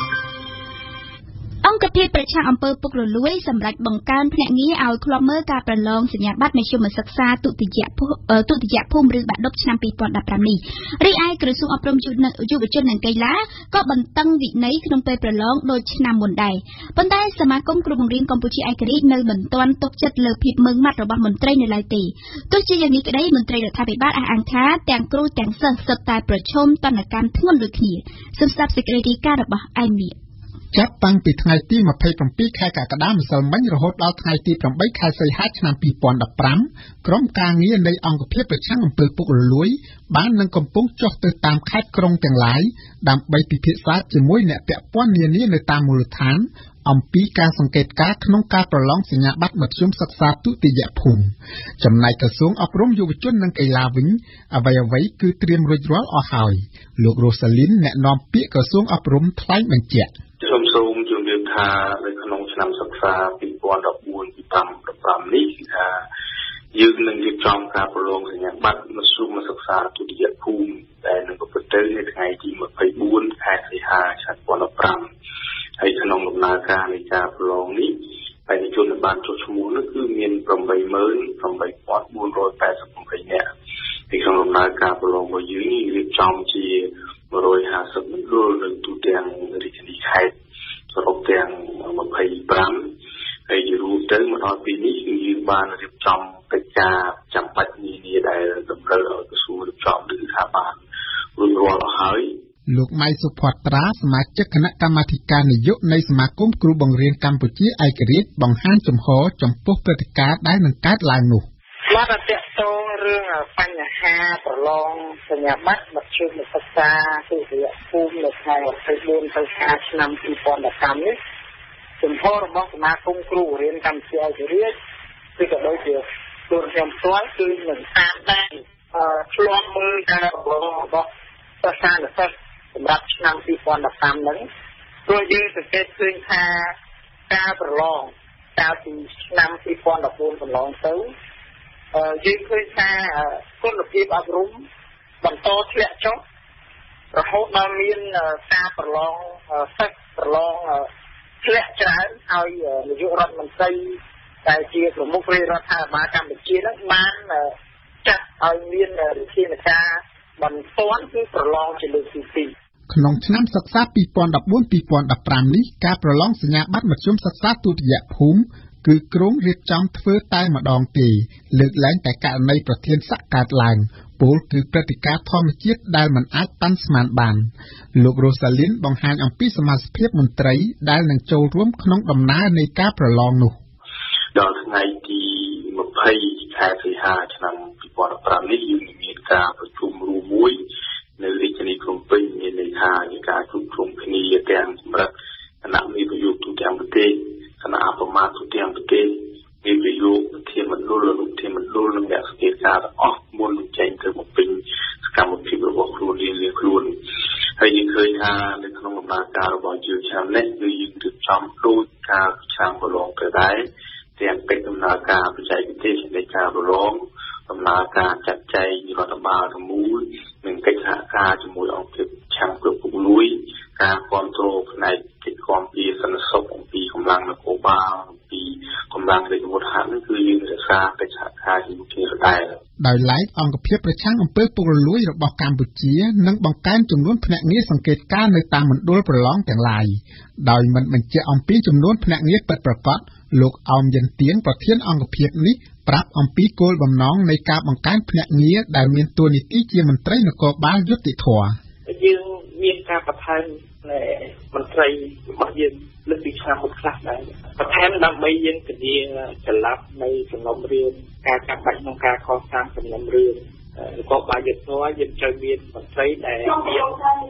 អង្គភាពប្រឆាំងអំពើពុករលួយសម្រាប់បង្កើនភ្នាក់ងារឲ្យឃ្លាំមើលការប្រឡងសញ្ញាបត្រមធ្យមសិក្សាទុតិយទុតិយភូមិឬបាក់ឌុបឆ្នាំពីរពាន់ដប់ប្រាំនេះរីឯក្រសួងអប់រំយុវជននិងកីឡាក៏បន្តឹងវិន័យក្នុងពេលប្រឡងដូចឆ្នាំមុនដែរប៉ុន្តែសមាគមគ្រូបង្រៀនកម្ពុជាឯករាជ្យនៅមិនទាន់ទុកចិត្តលើភាពម៉ឺងម៉ាត់របស់មន្ត្រីនៅឡើយទេទោះជាយ៉ាងនេះក្តីមន្ត្រីរដ្ឋាភិបាលអះអាងថាទាំងគ្រូទាំងសិស្សសុទ្ធតែប្រឈមទណ្ឌកម្មធ្ងន់ដូចគ្នាសូមស្ដាប់សេចក្តីរាយការណ៍របស់អែមនេះចាប់តាំងពីថ្ងៃទីម្ភៃប្រាំពីរខែកក្កដាម្សិលមិញរហូតដល់ថ្ងៃទីប្រាំបីខែសីហាឆ្នាំពីរពាន់ដប់ប្រាំក្រុមការងារនៃអង្គភាពប្រឆាំងអំពើពុករលួយបាននឹងកំពុងចុះទៅតាមខេត្តក្រុងទាំងឡាយដើម្បីពិភាក្សាជាមួយអ្នកពាក់ព័ន្ធនានានៅតាមមូលដ្ឋានអំពីការសង្កេតការណ៍ក្នុងការប្រឡងសញ្ញាបត្រមធ្យមសិក្សាទុតិយភូមិចំណែកក្រសួងអប់រំយុវជននិងកីឡាវិញអ្វីអ្វីគឺត្រៀមរួចរាល់អស់ហើយលោករ៉ូសាលីនអ្នកនាំពាក្យក្រសួងអប់រំថ្លែងបញ្ជាក់សូមសូមជម្រាបថានៅក្នុងឆ្នាំសិក្សាពីរពាន់ដប់បួនពីរពាន់ដប់ប្រាំនេះគឺថាយើងនឹងរៀបចំការប្រឡងសញ្ញាបត្រមធ្យមសិក្សាទុតិយភូមិដែលនឹងប្រព្រឹត្តទៅនៅថ្ងៃទីម្ភៃបួនខែសីហាឆ្នាំពីរពាន់ដប់ប្រាំហើយក្នុងដំណើរការនៃការប្រឡងនេះបេក្ខជនដែលបានចុះឈ្មោះនោះគឺមានប្រាំបីម៉ឺនប្រាំបីពាន់បួនរយប៉ែតសិបប្រាំបីនាក់ពីក្នុងដំណើរការប្រឡងរបស់យើងនេះរៀបចំជាមួយរយហាសិបមណ្ឌលនៅទូទាំងរាជធានីខេត្តសរុបទាំងម្ភៃប្រាំហើយរួមទៅមកដល់ពេលនេះគឺយើងបានរៀបចំកិច្ចការចាំបាច់នានាដែលតម្រូវឲ្យក្រសួងរៀបចំឬថាបានរួចរាល់អស់ហើយលោកម៉ៃសុផាត្រាសមាជិកគណៈកម្មាធិការនយោបាយនៃសមាគមគ្រូបង្រៀនកម្ពុជាឯករាជ្យបង្ហាញចំហចំពោះព្រឹត្តិការណ៍ដែលនឹងកើតឡើងនោះមកតតតងរឿងបញ្ហាប្រឡងសញ្ញាបត្រមធ្យមសិក្សាទុតិយភូមិនៅថ្ងៃម្ភៃបួនខែឆ្នាំពីរពាន់ដប់ប្រាំនេះចំហរបស់សមាគមគ្រូបង្រៀនកម្ពុជាឯករាជ្យគឺក៏ដូចជាខ្លួនខ្ញុំផ្ទាល់គឺនឹងតាមដានឆ្លងមើលការប្រឡងរបស់សិស្សានុសិស្សសម្រាប់ឆ្នាំពីរពាន់ដប់ប្រាំហ្នឹងព្រោះយើងសង្កេតឃើញថាការប្រឡងកាលពីឆ្នាំពីរពាន់ដប់បួនកន្លងទៅយើងឃើញថាគុណភាពអប់រំបន្តធ្លាក់ចុះរហូតដល់មានការប្រឡងសិស្សប្រឡងធ្លាក់ច្រើនហើយនាយករដ្ឋមន្ត្រីដែលជាប្រមុខរាជរដ្ឋាភិបាលកម្ពុជានឹងបានចាត់ឲ្យមានវិធានការបន្ទាន់គឺប្រឡងជាលើកទីពីរក្នុងឆ្នាំសិក្សាពីរពាន់ដប់បួនពីរពាន់ដប់ប្រាំនេះការប្រឡងសញ្ញាបត្រមធ្យមសិក្សាទុតិយភូមិគឺក្រុងរៀបចំធ្វើតែម្ដងទេលើកឡើងតែករណីប្រធានស័ក្តិកើតឡើងពលគឺព្រឹត្តិការណ៍ធម្មជាតិដែលមិនអាចប៉ាន់ស្មានបានលោករ៉ូសាលីនបង្ហាញអំពីសមាជិកភាពមន្ត្រីដែលនឹងចូលរួមក្នុងដំណើរនៃការប្រឡងនោះដល់ថ្ងៃទីម្ភៃខែសីហាឆ្នាំពីរពាន់ដប់ប្រាំនេះយើងមានការប្រជុំរួមមួយនៅរាជធានីភ្នំពេញមានន័យថាជាការជួបជុំគ្នាទាំងសម្រាប់គណៈមេប្រយុទ្ធទូទាំងប្រទេសគណៈអបមាទូទាំងប្រទេសមានប្រយោគប្រធានមណ្ឌលលោកប្រធានមណ្ឌលនិងអ្នកសង្កេតការណ៍ទាំងអស់មុននឹងចេញទៅបំពេញសកម្មភាពរបស់ខ្លួនរៀងៗខ្លួនហើយយើងឃើញថានៅក្នុងដំណើរការរបស់យើងឆ្នាំនេះគឺយើងរៀបចំដូចការឆ្នាំប្រឡងទៅដែរទាំងកិច្ចដំណើរការបច្ចេកទេសនៃការប្រឡងដំណើរការចាត់ចែងរដ្ឋបាលទាំងមូលនិងកិច្ចសហការជាមួយអង្គភាពឆាំងប្រពុកលួយការគ្រប់គ្រងផ្នែកកិច្ចគាំពារសន្តិសុខអំពីកម្លាំងនគរបាលអំពីកម្លាំងរាជមូលដ្ឋាននេះគឺយើងរក្សាកិច្ចសហការជាមួយគ្នាដែរដោយឡែកអង្គភាពប្រឆាំងអំពើពុករលួយរបស់កម្ពុជានឹងបង្កើនចំនួនភ្នាក់ងារសង្កេតការណ៍នៅតាមមណ្ឌលប្រឡងទាំងឡាយដោយមិនបញ្ជាក់អំពីចំនួនភ្នាក់ងារពិតប្រាកដលោកអោមយិនទៀងប្រធានអង្គភាពនេះប្រាប់អំពីគោលបំណងនៃការបង្កើនភ្នាក់ងារដែលមានតួនាទីជាមន្ត្រីនគរបាលយុត្តិធម៌យើងមានការបន្ថែមមន្ត្រីរបស់យើងលើកពីឆ្នាំមុនខ្លះដែរបន្ថែមដើម្បីយើងធានាចល័តនៃសំណុំរឿងការកាត់បាច់ក្នុងការកសាងសំណុំរឿងនគរបាលយុត្តិធម៌យើងត្រូវមានមន្ត្រីដែលមាន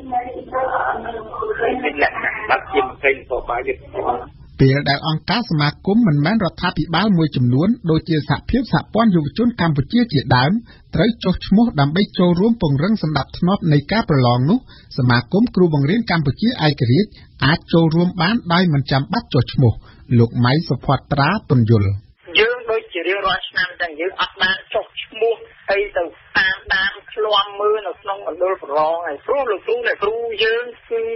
មានលក្ខណៈបាត់ជាមន្ត្រីនគរបាលយុត្តិធម៌ពេលដែលអង្គការសមាគមមិនមែនរដ្ឋាភិបាលមួយចំនួនដូចជាសហភាពសហព័ន្ធយុវជនកម្ពុជាជាដើមត្រូវចុះឈ្មោះដើម្បីចូលរួមពង្រឹងសណ្ដាប់ធ្នាប់នៃការប្រឡងនោះសមាគមគ្រូបង្រៀនកម្ពុជាឯករាជ្យអាចចូលរួមបានដោយមិនចាំបាច់ចុះឈ្មោះលោកម៉ៃសុផាត្រាពន្យល់យើងដូចជារៀងរាល់ឆ្នាំតែយើងអត់បានចុះឈ្មោះអីទៅតាមដានឃ្លាំមើលនៅក្នុងមណ្ឌលប្រឡងហើយព្រោះលោកគ្រូអ្នកគ្រូយើងគឺជា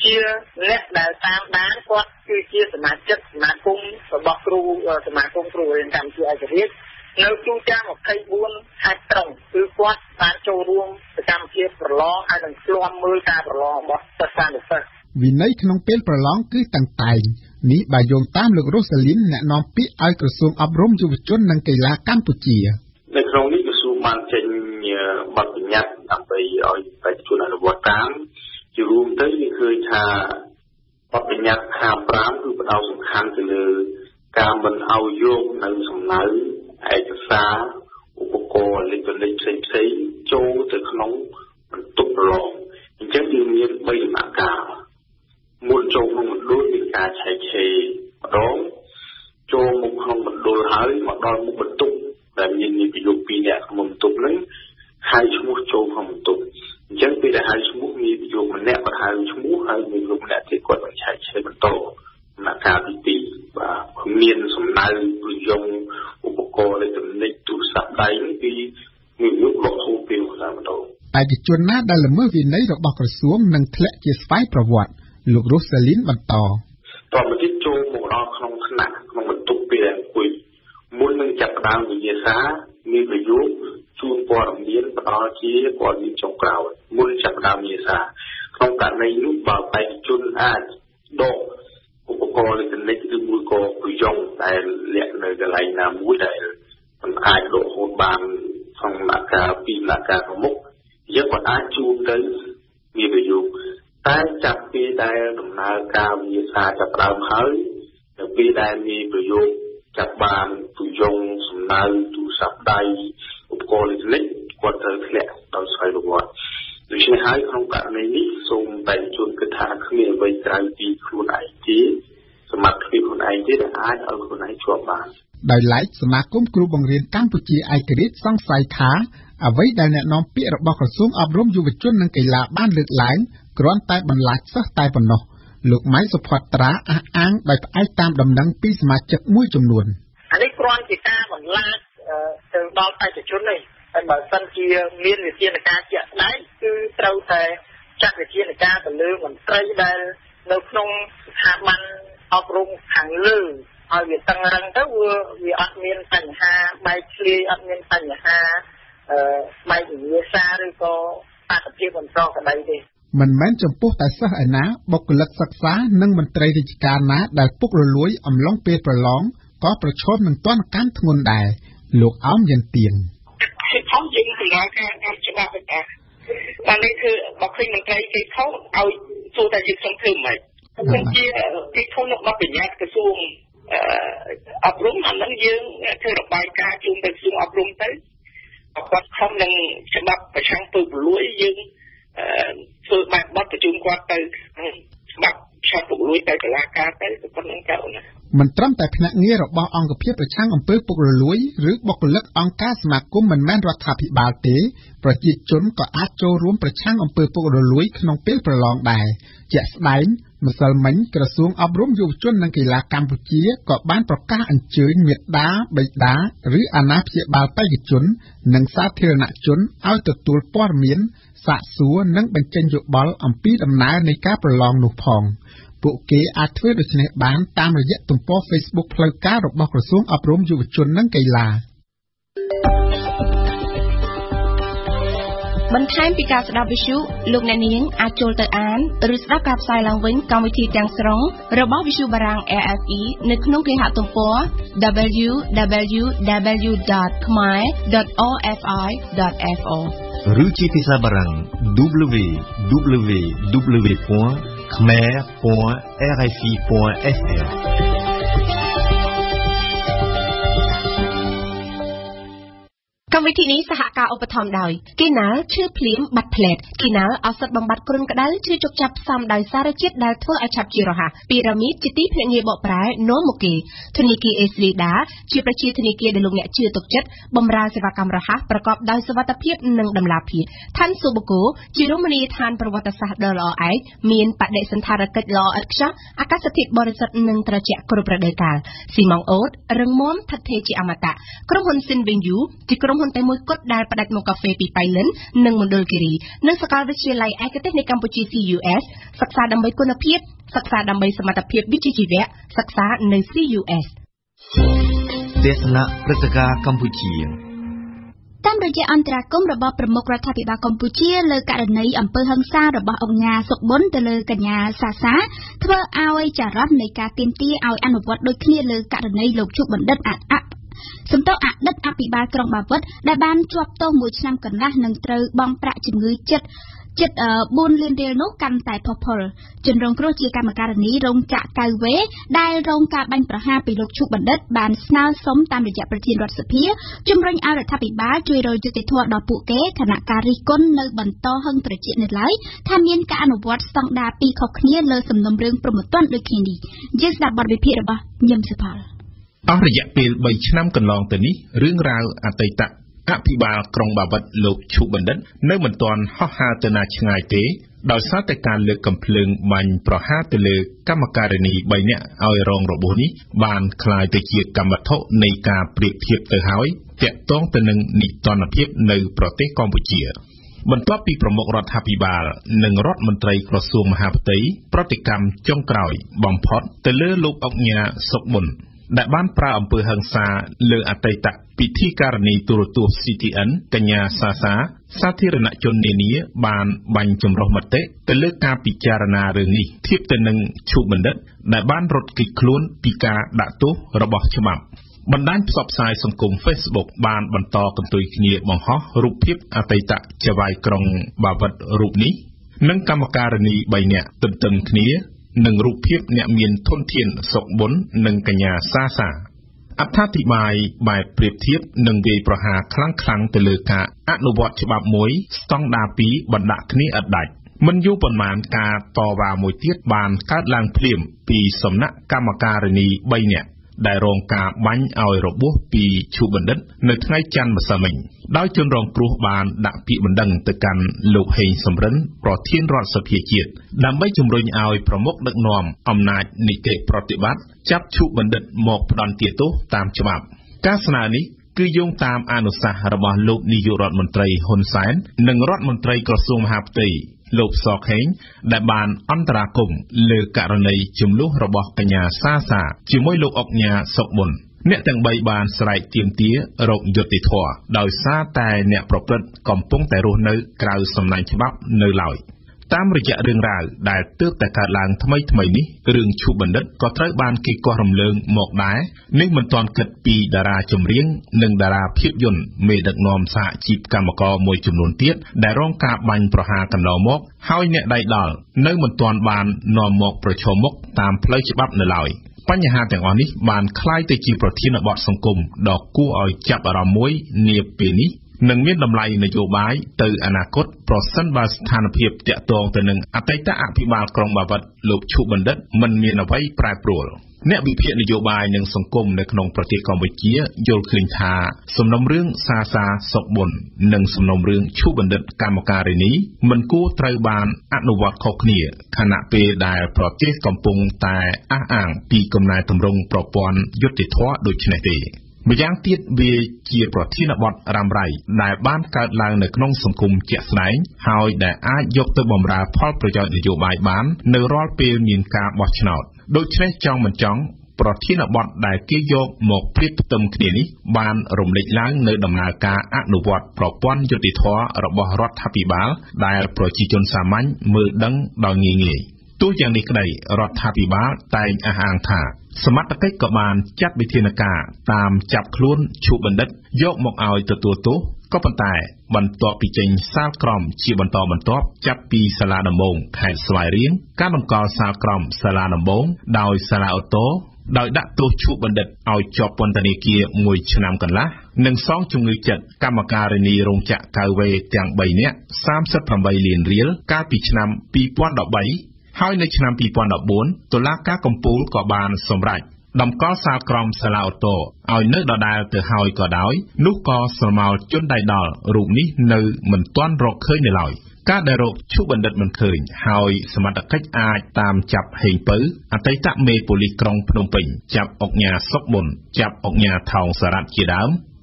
ជាអ្នកដែលតាមដានគាត់គឺជាសមាជិកសមាគមរបស់គ្រូសមាគមគ្រូរៀនកម្ពុជាឯករាជ្យនៅទូទាំងម្ភៃបួនខេត្តក្រុងគឺគាត់បានចូលរួមសកម្មភាពប្រឡងហើយនឹងឆ្លងមើលការប្រឡងរបស់សិស្សានុសិស្សវិន័យក្នុងពេលប្រឡងគឺតាំងតែងនេះបើយោងតាមលោករ៉ូសាលីនអ្នកនាំពាក្យឲ្យក្រសួងអប់រំយុវជននិងកីឡាកម្ពុជានៅក្នុងនេះក្រសួងបានចេញបទបញ្ញត្តិដើម្បីឲ្យប្រជាជនអនុវត្តតាមជារួមទៅវាឃើញថាបទបញ្ញត្តិខាងប្រាំគឺផ្ដោតសំខាន់ទៅលើការមិនឲ្យយកនៅសំណៅឯកសារឧបករណ៍អេឡិចត្រូនិកផ្សេងៗចូលទៅក្នុងបន្ទប់ប្រឡងអញ្ចឹងយើងមានបីដំណាក់កាលមុនចូលក្នុងមណ្ឌលមានការឆែកឆេរម្ដងចូលមុខក្នុងមណ្ឌលហើយមកដល់មុខបន្ទប់ដែលមាននិយោជកពីរនាក់ក្នុងបន្ទប់ហ្នឹងហៅឈ្មោះចូលក្នុងបន្ទប់អញ្ចឹងពេលដែលហៅឈ្មោះមាននិយោជកម្នាក់គាត់ហៅឈ្មោះហើយមានលោកម្នាក់ទៀតគាត់បញ្ឆែកឆេរបន្តដំណាក់កាលទីពីរបាទគ្មានសំណៅប្រយោងឧបករណ៍អេឡិចត្រូនិកទូរស័ព្ទដៃនេះគឺមានយុគលក់ហូបពីតាមបន្តឯកជនណាដែលល្មើសវិន័យរបស់ក្រសួងនឹងធ្លាក់ជាស្វ័យប្រវត្តិលោករ៉ូសាលីនបន្តតមកទៀតចូលមកដល់ក្នុងថ្នាក់ក្នុងបន្ទប់ពេលអង្គុយមុននឹងចាប់ផ្ដើមវិញ្ញាសាមានប្រយោគជូនព័ត៌មានផ្ដល់ជាព័ត៌មានចុងក្រោយមុនចាប់ផ្ដើមវិញ្ញាសាក្នុងករណីនោះបើបេក្ខជនអាចដកឧបករណ៍អេឡិចត្រូនិកឬមួយក៏ប្រយោងដែលលាក់នៅកន្លែងណាមួយដែលមិនអាចដកហូតបានក្នុងដំណាក់កាលពីរដំណាក់កាលក្នុងមុខយើងក៏អាចជូនទៅមានប្រយោគតែចាប់ពីដែលដំណើរការវិញ្ញាសាចាប់ផ្ដើមហើយនៅពេលដែលមានប្រយោគចាប់បានប្រយោងសំណៅទូរស័ព្ទដៃឧបករណ៍អេឡិចត្រូនិកគាត់ត្រូវធ្លាក់ដោយស្វ័យប្រវត្តិដូច្នេះហើយក្នុងករណីនេះសូមបេក្ខជនគិតថាគ្មានអ្វីក្រៅពីខ្លួនឯងទេសមត្ថភាពខ្លួនឯងទេដែលអាចឲ្យខ្លួនឯងជាប់បានដោយឡែកសមាគមគ្រូបង្រៀនកម្ពុជាឯករាជ្យសង្ស័យថាអ្វីដែលអ្នកនាំពាក្យរបស់ក្រសួងអប់រំយុវជននិងកីឡាបានលើកឡើងគ្រាន់តែបន្លាចសិស្សតែប៉ុណ្ណោះលោកម៉ៃសុផាត្រាអះអាងដោយផ្អែកតាមដំណឹងពីសមាជិកមួយចំនួនអានេះគ្រាន់ជាការបន្លាចទៅដល់បេក្ខជននេះហើយបើសិនជាមានវិធានការជាក់ស្ដែងគឺត្រូវតែចាត់វិធានការទៅលើមន្ត្រីដែលនៅក្នុងស្ថាប័នអប់រំខាងលើឲ្យវាតឹងរឹងទៅវាវាអត់មានបញ្ហាបែកធ្លាយអត់មានបញ្ហាអឺបែកវិញ្ញាសាឬក៏បាតុភិបបន្តក្តីទេមិនមែនចំពោះតែសិស្សឯណាបុគ្គលិកសិក្សានិងមន្ត្រីរាជការណាដែលពុករលួយអំឡុងពេលប្រឡងក៏ប្រឈមនឹងទណ្ឌកម្មធ្ងន់ដែរលោកអោមយ៉ាងទៀនខ្ញុំយើងសម្រាប់ការតាមច្បាប់ដែរបាននេះគឺបើឃើញមន្ត្រីគេខុសឲ្យសួរតែយើងសុំធ្វើមិនខ្ញុំជាគេខុសនៅបទបញ្ញត្តិក្រសួងអប់រំអានឹងយើងធ្វើរបាយការណ៍ជូនទៅក្រសួងអប់រំទៅគាត់ខំនឹងច្បាប់ប្រឆាំងពុករលួយយើងធ្វើបែបបទបញ្ជូនគាត់ទៅច្បាប់ឆាប់ពុករលួយទៅតុលាការទៅប៉ុណ្្នឹងទៅណាមិនត្រឹមតែភ្នាក់ងាររបស់អង្គភាពប្រឆាំងអំពើពុករលួយឬបុគ្គលិកអង្គការសមាគមមិនមែនរដ្ឋាភិបាលទេប្រជាជនក៏អាចចូលរួមប្រឆាំងអំពើពុករលួយក្នុងពេលប្រឡងដែរជាក់ស្ដែងម្សិលមិញក្រសួងអប់រំយុវជននិងកីឡាកម្ពុជាក៏បានប្រកាសអញ្ជើញមាតាបិតាឬអាណាព្យាបាលបេក្ខជននិងសាធារណជនឲ្យទទួលព័ត៌មានសាកសួរនិងបញ្ចេញយោបល់អំពីដំណើរនៃការប្រឡងនោះផងពួកគេអាចធ្វើដូច្នេះបានតាមរយៈទំព័រ Facebook ផ្លូវការរបស់ក្រសួងអប់រំយុវជននិងកីឡាបន្ថែមពីការស្ដាប់វិទ្យុលោកអ្នកនាងអាចចូលទៅអានឬស្ដាប់ការផ្សាយឡើងវិញកម្មវិធីទាំងស្រុងរបស់វិទ្យុបារាំង R F E នៅក្នុងគេហទំព័រ double-u double-u double-u ដត khmer ដត o f i ដត f o ឬជាភាសាបារាំង double-u double-u double-u ដត khmer ដត r f i ដត f r កម្មវិធីនេះសហការឧបត្ថម្ភដោយគីណាល់ឈឺភ្លៀងបាត់ផ្លែតគីណាល់ឱសថបំបាត់គ្រុនក្តៅឈឺជោគចាប់ផ្សំដោយសារជាតិដែលធ្វើឲ្យឆាប់ជារហ័សពីរ៉ាមីតជាទីភ្នាក់ងារបកប្រែនាំមកគេធនាគារអេស្លីដាជាប្រជាធនាគារដែលលោកអ្នកជឿទុកចិត្តបម្រើសេវាកម្មរហ័សប្រកបដោយសុវត្ថិភាពនិងតម្លាភាពឋានស៊ូបូកូជារមណីយដ្ឋានប្រវត្តិសាស្ត្រដ៏ល្អឯកមានបដិសណ្ឋារកិច្ចល្អឥតខ្ចោះអាកាសធាតុបរិសុទ្ធនិងត្រជាក់គ្រប់រដូវកាលស៊ីម៉ង់អូតរឹងមាំថិតថេរជាអមតៈក្រុមហ៊ុន Sinvenju ជាក្រុមហ៊ុនន្តែមួយគត់ដែលផ្ដាច់មកកាហ្វេពីប៉ៃលិននិងមណ្ឌលគិរីនិងសាកលវិទ្យាល័យឯកទេសនៃកម្ពុជា C U S សិក្សាដើម្បីគុណភាពសិក្សាដើម្បីសមត្ថភាពវិជ្ជាជីវៈសិក្សានៅ C U S ទេសនាព្រឹត្តិការណ៍កម្ពុជាតាមរយៈអន្តរាគមន៍របស់ប្រមុខរដ្ឋាភិបាលកម្ពុជាលើករណីអំពើហិង្សារបស់អង្គការសុកប៊ុនទៅលើកញ្ញាសាសាធ្វើឲ្យចរន្តនៃការទាមទារឲ្យអនុវត្តដូចគ្នាលើករណីលោកជុបណ្ឌិតអអសំដៅអតីតអភិបាលក្រុងបាវិតដែលបានជាប់ទោសមួយឆ្នាំកន្លះនិងត្រូវបង់ប្រាក់ជំងឺចិត្តចិត្តបួនលានរៀលនោះកាន់តែផុសផុលជនរងគ្រោះជាកម្មការនីរោងចក្រកៅវេដែលរងការបាញ់ប្រហារពីលោកជុបណ្ឌិតបានស្នើសុំតាមរយៈប្រធានរដ្ឋសភាជំរុញឲ្យរដ្ឋាភិបាលជួយរកយុត្តិធម៌ដល់ពួកគេខណៈការរិះគន់នៅបន្តហឹងត្រជាក់នៅឡើយថាមានការអនុវត្តស្តង់ដារពីរខុសគ្នាលើសំណុំរឿងព្រហ្មទណ្ឌដូចគ្នានេះយើងស្ដាប់បទវិភាគរបស់ញឹមសុផលអស់រយៈពេលបីឆ្នាំកន្លងទៅនេះរឿងរ៉ាវអតីតអភិបាលក្រុងបាវិតលោកឈុបណ្ឌិតនៅមិនទាន់ហោះហើរទៅណាឆ្ងាយទេដោយសារតែការលើកកំភ្លើងបាញ់ប្រហារទៅលើកម្មការិនីបីនាក់ឲ្យរងរបួសនេះបានคล้ายទៅជាកម្មវត្ថុនៃការប្រៀបធៀបទៅហើយទាក់ទងទៅនឹងនីតិរដ្ឋភាពនៅប្រទេសកម្ពុជាបន្ទាប់ពីប្រមុខរដ្ឋាភិបាលនិងរដ្ឋមន្ត្រីក្រសួងមហាផ្ទៃប្រតិកម្មចុងក្រោយបំផុតទៅលើលោកអុកញ៉ាសុកប៊ុនដែលបានប្រើអំពើហិង្សាលើអតីតពិធីការនីទូរទស្សន៍ C T N កញ្ញាសាសាសាធារណជននានាបានបាញ់ចម្រុះមតិទៅលើការពិចារណារឿងនេះធៀបទៅនឹងឈុបណ្ឌិតដែលបានរត់គេចខ្លួនពីការដាក់ទោសរបស់ច្បាប់បណ្ដាញផ្សព្វផ្សាយសង្គម Facebook បានបន្តកន្ទុយគ្នាបង្ហោះរូបភាពអតីតចៅហ្វាយក្រុងបាវិតរូបនេះនិងកម្មការនីបីនាក់ទន្ទឹមគ្នានិងរូបភាពអ្នកមានធនធានសុកប៊ុននិងកញ្ញាសាសាអត្ថាធិប្បាយបែបប្រៀបធៀបនិងវាយប្រហារខ្លាំងៗទៅលើការអនុវត្តច្បាប់មួយស្តង់ដារពីរបណ្ដាក់គ្នាឥតដាច់មិនយូរប៉ុន្មានការតវ៉ាមួយទៀតបានកើតឡើងភ្លាមពីសំណាក់កម្មការនីបីនាក់ដែលរងការបាញ់ឲ្យរបួសពីឈុបណ្ឌិតនៅថ្ងៃច័ន្ទម្សិលមិញដោយជនរងគ្រោះបានដាក់ពាក្យបណ្ដឹងទៅកាន់លោកហេងសំរិនប្រធានរដ្ឋសភាជាតិដើម្បីជំរុញឲ្យប្រមុខដឹកនាំអំណាចនីតិប្រតិបត្តិចាប់ឈុបណ្ឌិតមកផ្ដន្ទាទោសតាមច្បាប់ការស្នើនេះគឺយោងតាមអនុសាសន៍របស់លោកនាយករដ្ឋមន្ត្រីហ៊ុនសែននិងរដ្ឋមន្ត្រីក្រសួងមហាផ្ទៃលោកសខេងដែលបានអន្តរាគមន៍លើករណីជំនួសរបស់កញ្ញាសាសាជាមួយលោកអុកញ៉ាសុកប៊ុនអ្នកទាំងបីបានស្រែកទាមទាររកយុត្តិធម៌ដោយសារតែអ្នកប្រព្រឹត្តកំពុងតែរស់នៅក្រៅសំណាញ់ច្បាប់នៅឡើយតាមរយៈរឿងរ៉ាវដែលទើបតែកើតឡើងថ្មីថ្មីនេះរឿងឈុបណ្ឌិតក៏ត្រូវបានគេកោះរំលើងមកដែរនេះមិនទាន់គិតពីតារាចម្រៀងនិងតារាភាពយន្តមេដឹកនាំសហជីពកម្មករមួយចំនួនទៀតដែលរងការបាញ់ប្រហារកន្លងមកហើយអ្នកដៃដល់នៅមិនទាន់បាននាំមកប្រឈមមុខតាមផ្លូវច្បាប់នៅឡើយបញ្ហាទាំងអស់នេះបានคล้ายទៅជាប្រធានបទសង្គមដ៏គួរឲ្យចាប់អារម្មណ៍មួយនាពេលនេះនឹងមានតម្លៃនយោបាយទៅអនាគតប្រសិនបើស្ថានភាពតាក់ទងទៅនឹងអតីតអភិបាលក្រុងបាវិតលោកឈុបណ្ឌិតមិនមានអ្វីប្រែប្រួលអ្នកវិភាគនយោបាយនិងសង្គមនៅក្នុងប្រទេសកម្ពុជាយល់ឃើញថាសំណុំរឿងសាសាសុកប៊ុននិងសំណុំរឿងឈុបណ្ឌិតកម្មការិនីមិនគួរត្រូវបានអនុវត្តខុសគ្នាខណៈពេលដែលប្រទេសកំពុងតែអះអាងពីកំណែទម្រង់ប្រព័ន្ធយុត្តិធម៌ដូចនេះទេម្យ៉ាងទៀតវាជាប្រធានបទរ៉ាំរ៉ៃដែលបានកើតឡើងនៅក្នុងសង្គមជាក់ស្ដែងហើយដែលអាចយកទៅបម្រើផលប្រយោជន៍នយោបាយបាននៅរាល់ពេលមានការបោះឆ្នោតដូច្នេះចង់មិនចង់ប្រធានបទដែលគេយកមកប្រៀបផ្ទឹមគ្នានេះបានរំលេចឡើងនៅដំណើរការអនុវត្តប្រព័ន្ធយុត្តិធម៌របស់រដ្ឋាភិបាលដែលប្រជាជនសាមញ្ញមើលដឹងដោយងាយងាយទោះយ៉ាងនេះក្តីរដ្ឋាភិបាលតែងអះអាងថាសមត្ថកិច្ចក៏បានចាត់វិធានការតាមចាប់ខ្លួនឈុបណ្ឌិតយកមកឲ្យទទួលទោសក៏ប៉ុន្តែបន្ទាប់ពីចេញសាលក្រមជាបន្តបន្ទាប់ចាប់ពីសាលាដំបងខេត្តស្វាយរៀងការតម្កល់សាលក្រមសាលាដំបងដោយសាលាអូតូដោយដាក់ទោសឈុបណ្ឌិតឲ្យជាប់ពន្ធនាគារមួយឆ្នាំកន្លះនិងសងជំងឺចិត្តកម្មការិនីរោងចក្រកៅវេទាំងបីនាក់សាមសិបប្រាំបីលានរៀលកាលពីឆ្នាំពីរពាន់ដប់បីហើយនៅឆ្នាំពីរពាន់ដប់បួនតុលាការកំពូលក៏បានសម្រេចតម្កល់សាលក្រមសាលាអូតូឲ្យនៅដដែលទៅហើយក៏ដោយនោះក៏ស្រមោលជនដៃដល់រូបនេះនៅមិនទាន់រកឃើញនៅឡើយការដែលរកឈុបណ្ឌិតមិនឃើញហើយសមត្ថកិច្ចអាចតាមចាប់ហេងពៅអតីតមេប៉ូលីសក្រុងភ្នំពេញចាប់អុកញ៉ាសុកប៊ុនចាប់អុកញ៉ាថោងសារ៉ាត់ជាដើម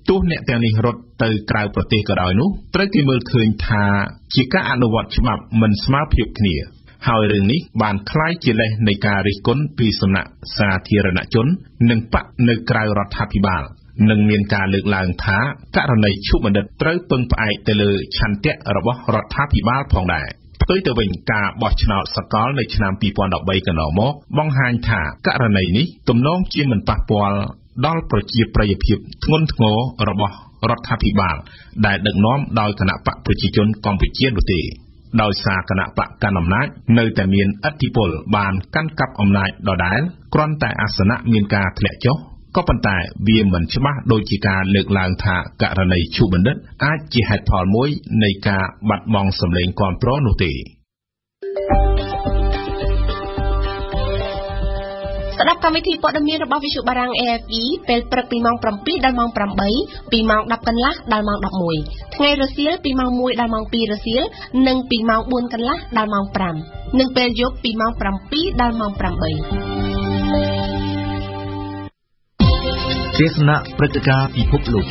ទោះអ្នកទាំងនេះរត់ទៅក្រៅប្រទេសក៏ដោយនោះត្រូវគេមើលឃើញថាជាការអនុវត្តច្បាប់មិនស្មើភាពគ្នាហើយរឿងនេះបានคล้ายជាលេសនៃការរិះគន់ពីសំណាក់សាធារណជននិងបកនៅក្រៅរដ្ឋាភិបាលនិងមានការលើកឡើងថាករណីឈុបណ្ឌិតត្រូវពឹងផ្អែកទៅលើឆន្ទៈរបស់រដ្ឋាភិបាលផងដែរផ្ទុយទៅវិញការបោះឆ្នោតសកលនៅឆ្នាំពីរពាន់ដប់បីកន្លងមកបង្ហាញថាករណីនេះទំនងជាមិនប៉ះពាល់ដល់ប្រជាប្រិយភាពធ្ងន់ធ្ងររបស់រដ្ឋាភិបាលដែលដឹកនាំដោយគណៈបកប្រជាជនកម្ពុជានោះទេដោយសារគណៈបកកណ្ដាលអំណាចនៅតែមានឥទ្ធិពលបានកាន់កាប់អំណាចដដែលគ្រាន់តែអាសនៈមានការធ្លាក់ចុះក៏ប៉ុន្តែវាមិនច្បាស់ដូចជាការលើកឡើងថាករណីឈូបណ្ឌិតអាចជាហេតុផលមួយនៃការបាត់បង់សម្លេងគាំទ្រនោះទេស្ដាប់កម្មវិធីព័ត៌មានរបស់វិទ្យុបារាំង A F E ពេលព្រឹកពីម៉ោងប្រាំពីរដល់ម៉ោងប្រាំបីពីម៉ោងដប់កន្លះដល់ម៉ោងដប់មួយថ្ងៃរសៀលពីម៉ោងមួយដល់ម៉ោងពីររសៀលនិងពីម៉ោងបួនកន្លះដល់ម៉ោងប្រាំនិងពេលយប់ពីម៉ោងប្រាំពីរដល់ម៉ោងប្រាំបីទេសនាព្រឹត្តិការណ៍ពិភពលោក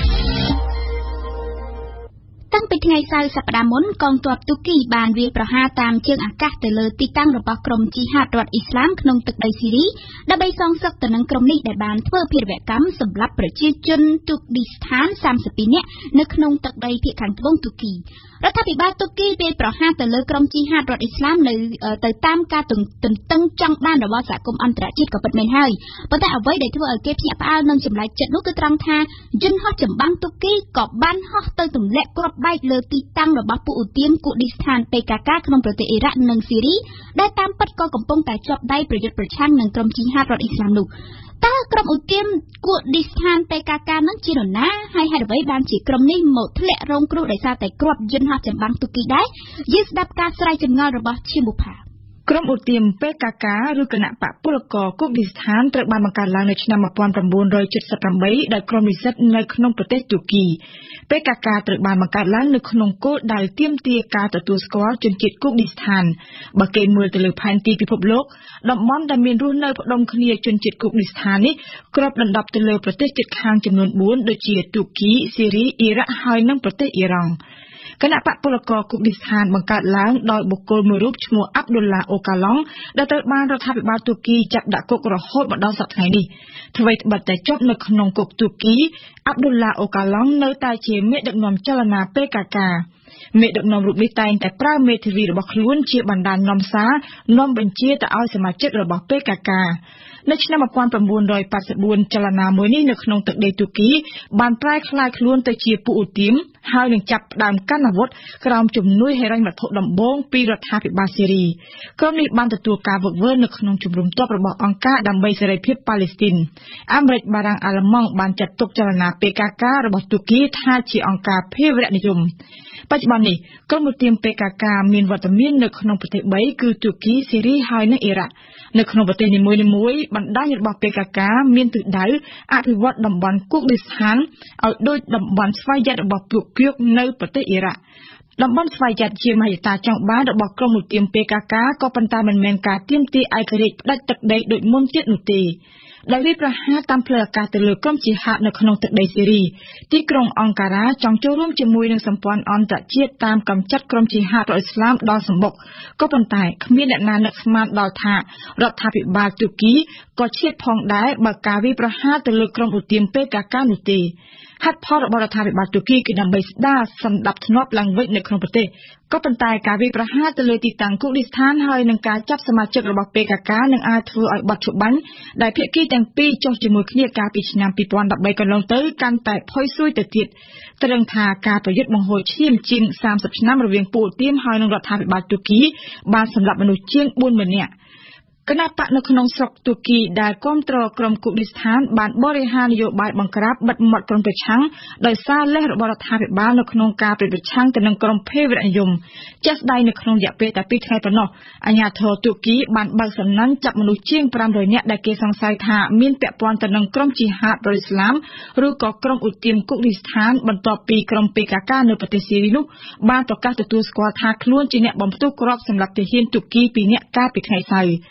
តាំងពីថ្ងៃសៅរ៍សប្តាហ៍មុនកងទ័ពទូគីបានវាយប្រហារតាមជើងអាកាសទៅលើទីតាំងរបស់ក្រុមជីហាតរដ្ឋអ៊ីស្លាមក្នុងទឹកដីស៊ីរីដើម្បីសងសឹកទៅនឹងក្រុមនេះដែលបានធ្វើភារវកម្មសម្លាប់ប្រជាជនទូគីស្ថានសាមសិបពីរនាក់នៅក្នុងទឹកដីភាគខាងត្បូងទូគីរដ្ឋាភិបាលទូគីវាយប្រហារទៅលើក្រុមជីហាតរដ្ឋអ៊ីស្លាមនៅទៅតាមការទន្ទឹងចង់បានរបស់សហគមន៍អន្តរជាតិក៏ពិតមែនហើយប៉ុន្តែអ្វីដែលធ្វើឲ្យគេភ្ញាក់ផ្អើលនិងចម្លែកចិត្តនោះគឺត្រង់ថាយន្តហោះចម្បាំងទូគីក៏បានហោះទៅទម្លាក់គ្រាប់បែកលើទីតាំងរបស់ពួកឧទាមគូឌីស្ថាន P K K ក្នុងប្រទេសអ៊ីរ៉ាក់និងស៊ីរីដែលតាមពិតក៏កំពុងតែជាប់ដៃប្រយុទ្ធប្រឆាំងនឹងក្រុមជីហាតរដ្ឋអ៊ីស្លាមនោះតើក្រុមឧទាមគូឌីស្ថាន P K K នឹងជានរណាហើយហេតុអ្វីបានជាក្រុមនេះមកធ្លាក់រងគ្រោះដោយសារតែគ្រាប់យន្តហោះចម្បាំងទូគីដែរយើងស្ដាប់ការស្រាយចម្ងល់របស់ឈីមូផាក្រុមឧទាម P K K ឬគណៈបកពលករគូឌីស្ថានត្រូវបានបង្កើតឡើងនៅឆ្នាំmột nghìn chín trăm七十八ដោយក្រុមនិស្សិតនៅក្នុងប្រទេសទូគី P K K ត្រូវបានបង្កើតឡើងនៅក្នុងគោលដៅទាមទារការទទួលស្គាល់ជនជាតិគូឌីស្ថានបើគេមើលទៅលើផែនទីពិភពលោកតំបន់ដែលមានរស់នៅផ្ដុំគ្នាជនជាតិគូឌីស្ថាននេះគ្របដណ្ដប់ទៅលើប្រទេសជិតខាងចំនួនបួនដូចជាទូគីស៊ីរីអ៊ីរ៉ាក់ហើយនិងប្រទេសអ៊ីរ៉ង់គណៈបកពលករគូឌីស្ថានបង្កើតឡើងដោយបុគ្គលមួយរូបឈ្មោះអាប់ឌុលឡាអូកាឡុងដែលត្រូវបានរដ្ឋាភិបាលទូគីចាប់ដាក់គុករហូតមកដល់សប្តាហ៍នេះអ្វីត្បិតតែជាប់នៅក្នុងគុកទូគីអាប់ឌុលឡាអូកាឡុងនៅតែជាមេដឹកនាំចលនា P K K មេដឹកនាំរូបនេះតែងតែប្រើមេធាវីរបស់ខ្លួនជាបណ្ដាញនាំសារនាំបញ្ជាទៅឲ្យសមាជិករបស់ P K Kនៅឆ្នាំmột nghìn chín trăm tám mươi tưចលនាមួយនេះនៅក្នុងទឹកដីទូគីបានប្រែក្លាយខ្លួនទៅជាពួកឧទាមហើយនឹងចាប់ផ្ដើមកាន់អាវុធក្រោមជំនួយហិរញ្ញវត្ថុដំបូងពីរដ្ឋាភិបាលស៊ីរីក្រុមនេះបានទទួលការវឹកវើនៅក្នុងជំរំទ័ពរបស់អង្គការដើម្បីសេរីភាពប៉ាឡេស្ទីនអាមេរិកបារាំងអាល្លឺម៉ង់បានចាត់ទុកចលនា P K K របស់ទូគីថាជាអង្គការភេរវនិយមបច្ចុប្បន្ននេះក្រុមឧទាម P K K មានវត្តមាននៅក្នុងប្រទេសបីគឺទូគីស៊ីរីហើយនិងអ៊ីរ៉ាក់នៅក្នុងប្រទេសនីមួយៗបណ្ដាញរបស់ P K K មានទិសដៅអភិវឌ្ឍតំបន់គូឌីស្ថានឲ្យដូចតំបន់ស្វ័យយ័តរបស់ពួកគៀកនៅប្រទេសអ៊ីរ៉ាក់តំបន់ស្វ័យយ័តជាមហិច្ឆតាចង់បានរបស់ក្រុមឧទាម P K K ក៏ប៉ុន្តែមិនមែនការទាមទារឯករាជ្យផ្ដាច់ទឹកដីដូចមុនទៀតនោះទេដែលវាប្រហារតាមផ្លូវអាកាសទៅលើក្រុមជីហាតនៅក្នុងទឹកដីស៊ីរីទីក្រុងអង្ការ៉ាចង់ចូលរួមជាមួយនឹងសម្ព័ន្ធអន្តរជាតិតាមកម្ចាត់ក្រុមជីហាតរដ្ឋអ៊ីស្លាមដល់សម្បុកក៏ប៉ុន្តែគ្មានអ្នកណានឹកស្មានដល់ថារដ្ឋាភិបាលទូគីក៏ឆ្លៀតផងដែរបើការវាយប្រហារទៅលើក្រុមឧទាម P K K នោះទេហេតុផលរបស់រដ្ឋាភិបាលទូគីគឺដើម្បីស្ដារសន្តិភាពធ្នាប់ឡើងវិញនៅក្នុងប្រទេសក៏ប៉ុន្តែការវាយប្រហារទៅលើទីតាំងគូឌីស្ថានហើយនឹងការចាប់សមាជិករបស់ P K K នឹងអាចធ្វើឲ្យបាត់ឈប់បាញ់ដែលភាគីទាំងពីរចុះជាមួយគ្នាកាលពីឆ្នាំពីរពាន់ដប់បីកន្លងទៅកាន់តែផុយស្រួយទៅទៀតត្រឹងថាការប្រយុទ្ធបង្ហូរឈាមជាងសាមសិបឆ្នាំរវាងពួកឧទាមហើយនឹងរដ្ឋាភិបាលទូគីបានសម្លាប់មនុស្សជាងបួនម៉ឺននាក់គណៈបកនៅក្នុងស្រុកទូគីដែលគ្រប់គ្រងក្រុមគូឌីស្ថានបានបរិហារនយោបាយបង្ក្រាបបិទមាត់ក្រុមប្រឆាំងដោយសារលេសរបស់រដ្ឋាភិបាលនៅក្នុងការប្រយុទ្ធប្រឆាំងទៅនឹងក្រុមភេរវនិយមជាក់ស្ដែងនៅក្នុងរយៈពេលតែពីរថ្ងៃប៉ុណ្ណោះអាជ្ញាធរទូគីបានបើកសំណាញ់ចាប់មនុស្សជាងប្រាំរយនាក់ដែលគេសង្ស័យថាមានពាក់ព័ន្ធទៅនឹងក្រុមជីហាតរដ្ឋអ៊ីស្លាមឬក៏ក្រុមឧទាមគូឌីស្ថានបន្ទាប់ពីក្រុម P K K នៅប្រទេសស៊ីរីនោះបានប្រកាសទទួលស្គាល់ថាខ្លួនជាអ្នកបំផ្ទុះគ្រាប់សម្រាប់ទាហានទូគីពីរនាក់កាលពីថ្ងៃសៅរ៍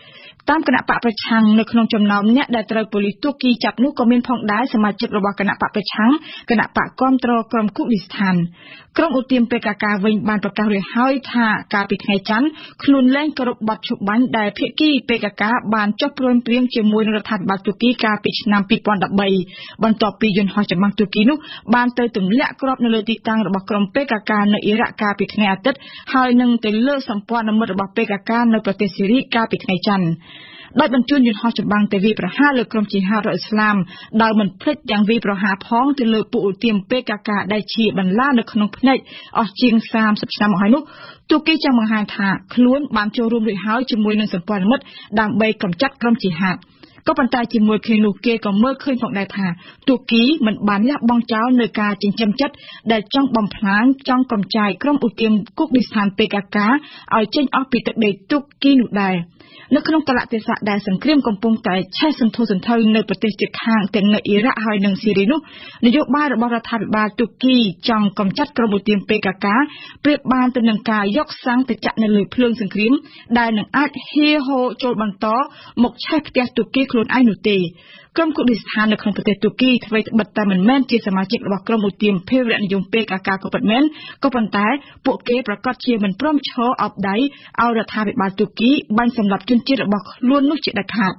តាមគណៈបកប្រឆាំងនៅក្នុងចំណោមអ្នកដែលត្រូវប៉ូលីសទូគីចាប់នោះក៏មានផងដែរសមាជិករបស់គណៈបកប្រឆាំងគណៈបកគាំទ្រក្រុមគូឌីស្ថានក្រុមឧទាម ពេ កា កា វិញបានប្រកាសរួចហើយថាកាលពីថ្ងៃច័ន្ទខ្លួនលែងគោរពបទឈប់បាញ់ដែលភាគី ពេ កា កា បានចុះព្រមព្រៀងជាមួយនឹងរដ្ឋាភិបាលទូគីកាលពីឆ្នាំពីរពាន់ដប់បីបន្ទាប់ពីយន្តហោះចម្បាំងទូគីនោះបានទៅទម្លាក់គ្រាប់នៅលើទីតាំងរបស់ក្រុម ពេ កា កា នៅអ៊ីរ៉ាក់កាលពីថ្ងៃអាទិត្យហើយនឹងទៅលើសម្ព័ន្ធមិត្តរបស់ ពេ កា កា នៅប្រទេសស៊េរីកាលពីថ្ងៃច័ន្ទដោយបញ្ជូនយន្តហោះចម្បាំងទៅវាយប្រហារលើក្រុមជីហាតរដ្ឋឥស្លាមដោយមិនភ្លេចទាំងវាយប្រហារផងទៅលើពួកឧទាម ពេ កា កា ដែលជាបន្លានៅក្នុងភ្នែកអស់ជាងសាមសិបឆ្នាំមកហើយនោះទូគីចង់បង្ហាញថាខ្លួនបានចូលរួមរួចហើយជាមួយនឹងសម្ព័ន្ធមិត្តដើម្បីកម្ចាត់ក្រុមជីហាតក៏ប៉ុន្តែជាមួយគ្នានោះគេក៏មើលឃើញផងដែរថាទូគីមិនបានលះបង់ចោលនៅការចិញ្ចឹមចិត្តដែលចង់បំផ្លាញចង់កំចាយក្រុមឧទាមគូឌីស្ថាន ពេ កា កា ឲ្យចេញអស់ពីទឹកដីទូគីនោះដែរនៅក្នុងកលៈទេសៈដែលសង្គ្រាមកំពុងតែឆេះសន្ធោសន្ធៅនៅប្រទេសជិតខាងទាំងនៅអ៊ីរ៉ាក់ហើយនិងស៊េរីនោះនយោបាយរបស់រដ្ឋាភិបាលទូគីចង់កម្ចាត់ក្រុមឧទាម ពេ កា កា ប្រៀបបានទៅនឹងការយកសាំងទៅចាក់នៅលើភ្លើងសង្គ្រាមដែលនឹងអាចហៀហូរចូលបន្តមកឆេះផ្ទះទូគីខ្លួនឯងនោះទេក្រុមគូឌីស្ថាននៅក្នុងប្រទេសទូគីធ្វើត្បិតតែមិនមែនជាសមាជិករបស់ក្រុមឧទាមភេរវនិយម ពេ កា កា ក៏ពិតមែនក៏ប៉ុន្តែពួកគេប្រកាសជាមិនព្រមឈរអោបដៃឲ្យរដ្ឋាភិបាលទូគីបាញ់សម្លាប់ជនជាតិរបស់ខ្លួននោះជាដាច់ខាត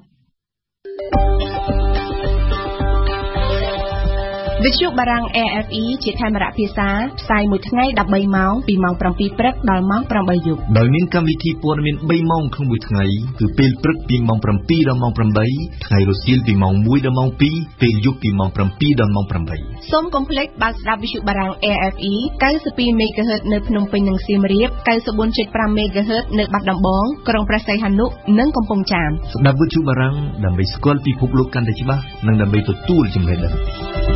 វិទ្យុបារាំង A F E ជាខេមរៈភាសាផ្សាយមួយថ្ងៃដប់បីម៉ោងពីម៉ោងប្រាំពីរព្រឹកដល់ម៉ោងប្រាំបីយប់ដោយមានកម្មវិធីព័ត៌មានបីម៉ោងក្នុងមួយថ្ងៃគឺពេលព្រឹកពីម៉ោងប្រាំពីរដល់ម៉ោងប្រាំបីថ្ងៃរសៀលពីម៉ោងមួយដល់ម៉ោងពីរពេលយប់ពីម៉ោងប្រាំពីរដល់ម៉ោងប្រាំបីសូមកុំភ្លេចបើកស្ដាប់វិទ្យុបារាំង A F E កៅសិបពីរមេហ្គាហឺតនៅភ្នំពេញនិងសៀមរាបកៅសិបបួនចុចប្រាំមេហ្គាហឺតនៅបាត់ដំបងក្រុងព្រះសីហនុនិងកំពង់ចាមស្ដាប់វិទ្យុបារាំងដើម្បីស្គាល់ពិភពលោកកាន់តែច្បាស់និងដើម្បីទទួលចំណេះដឹង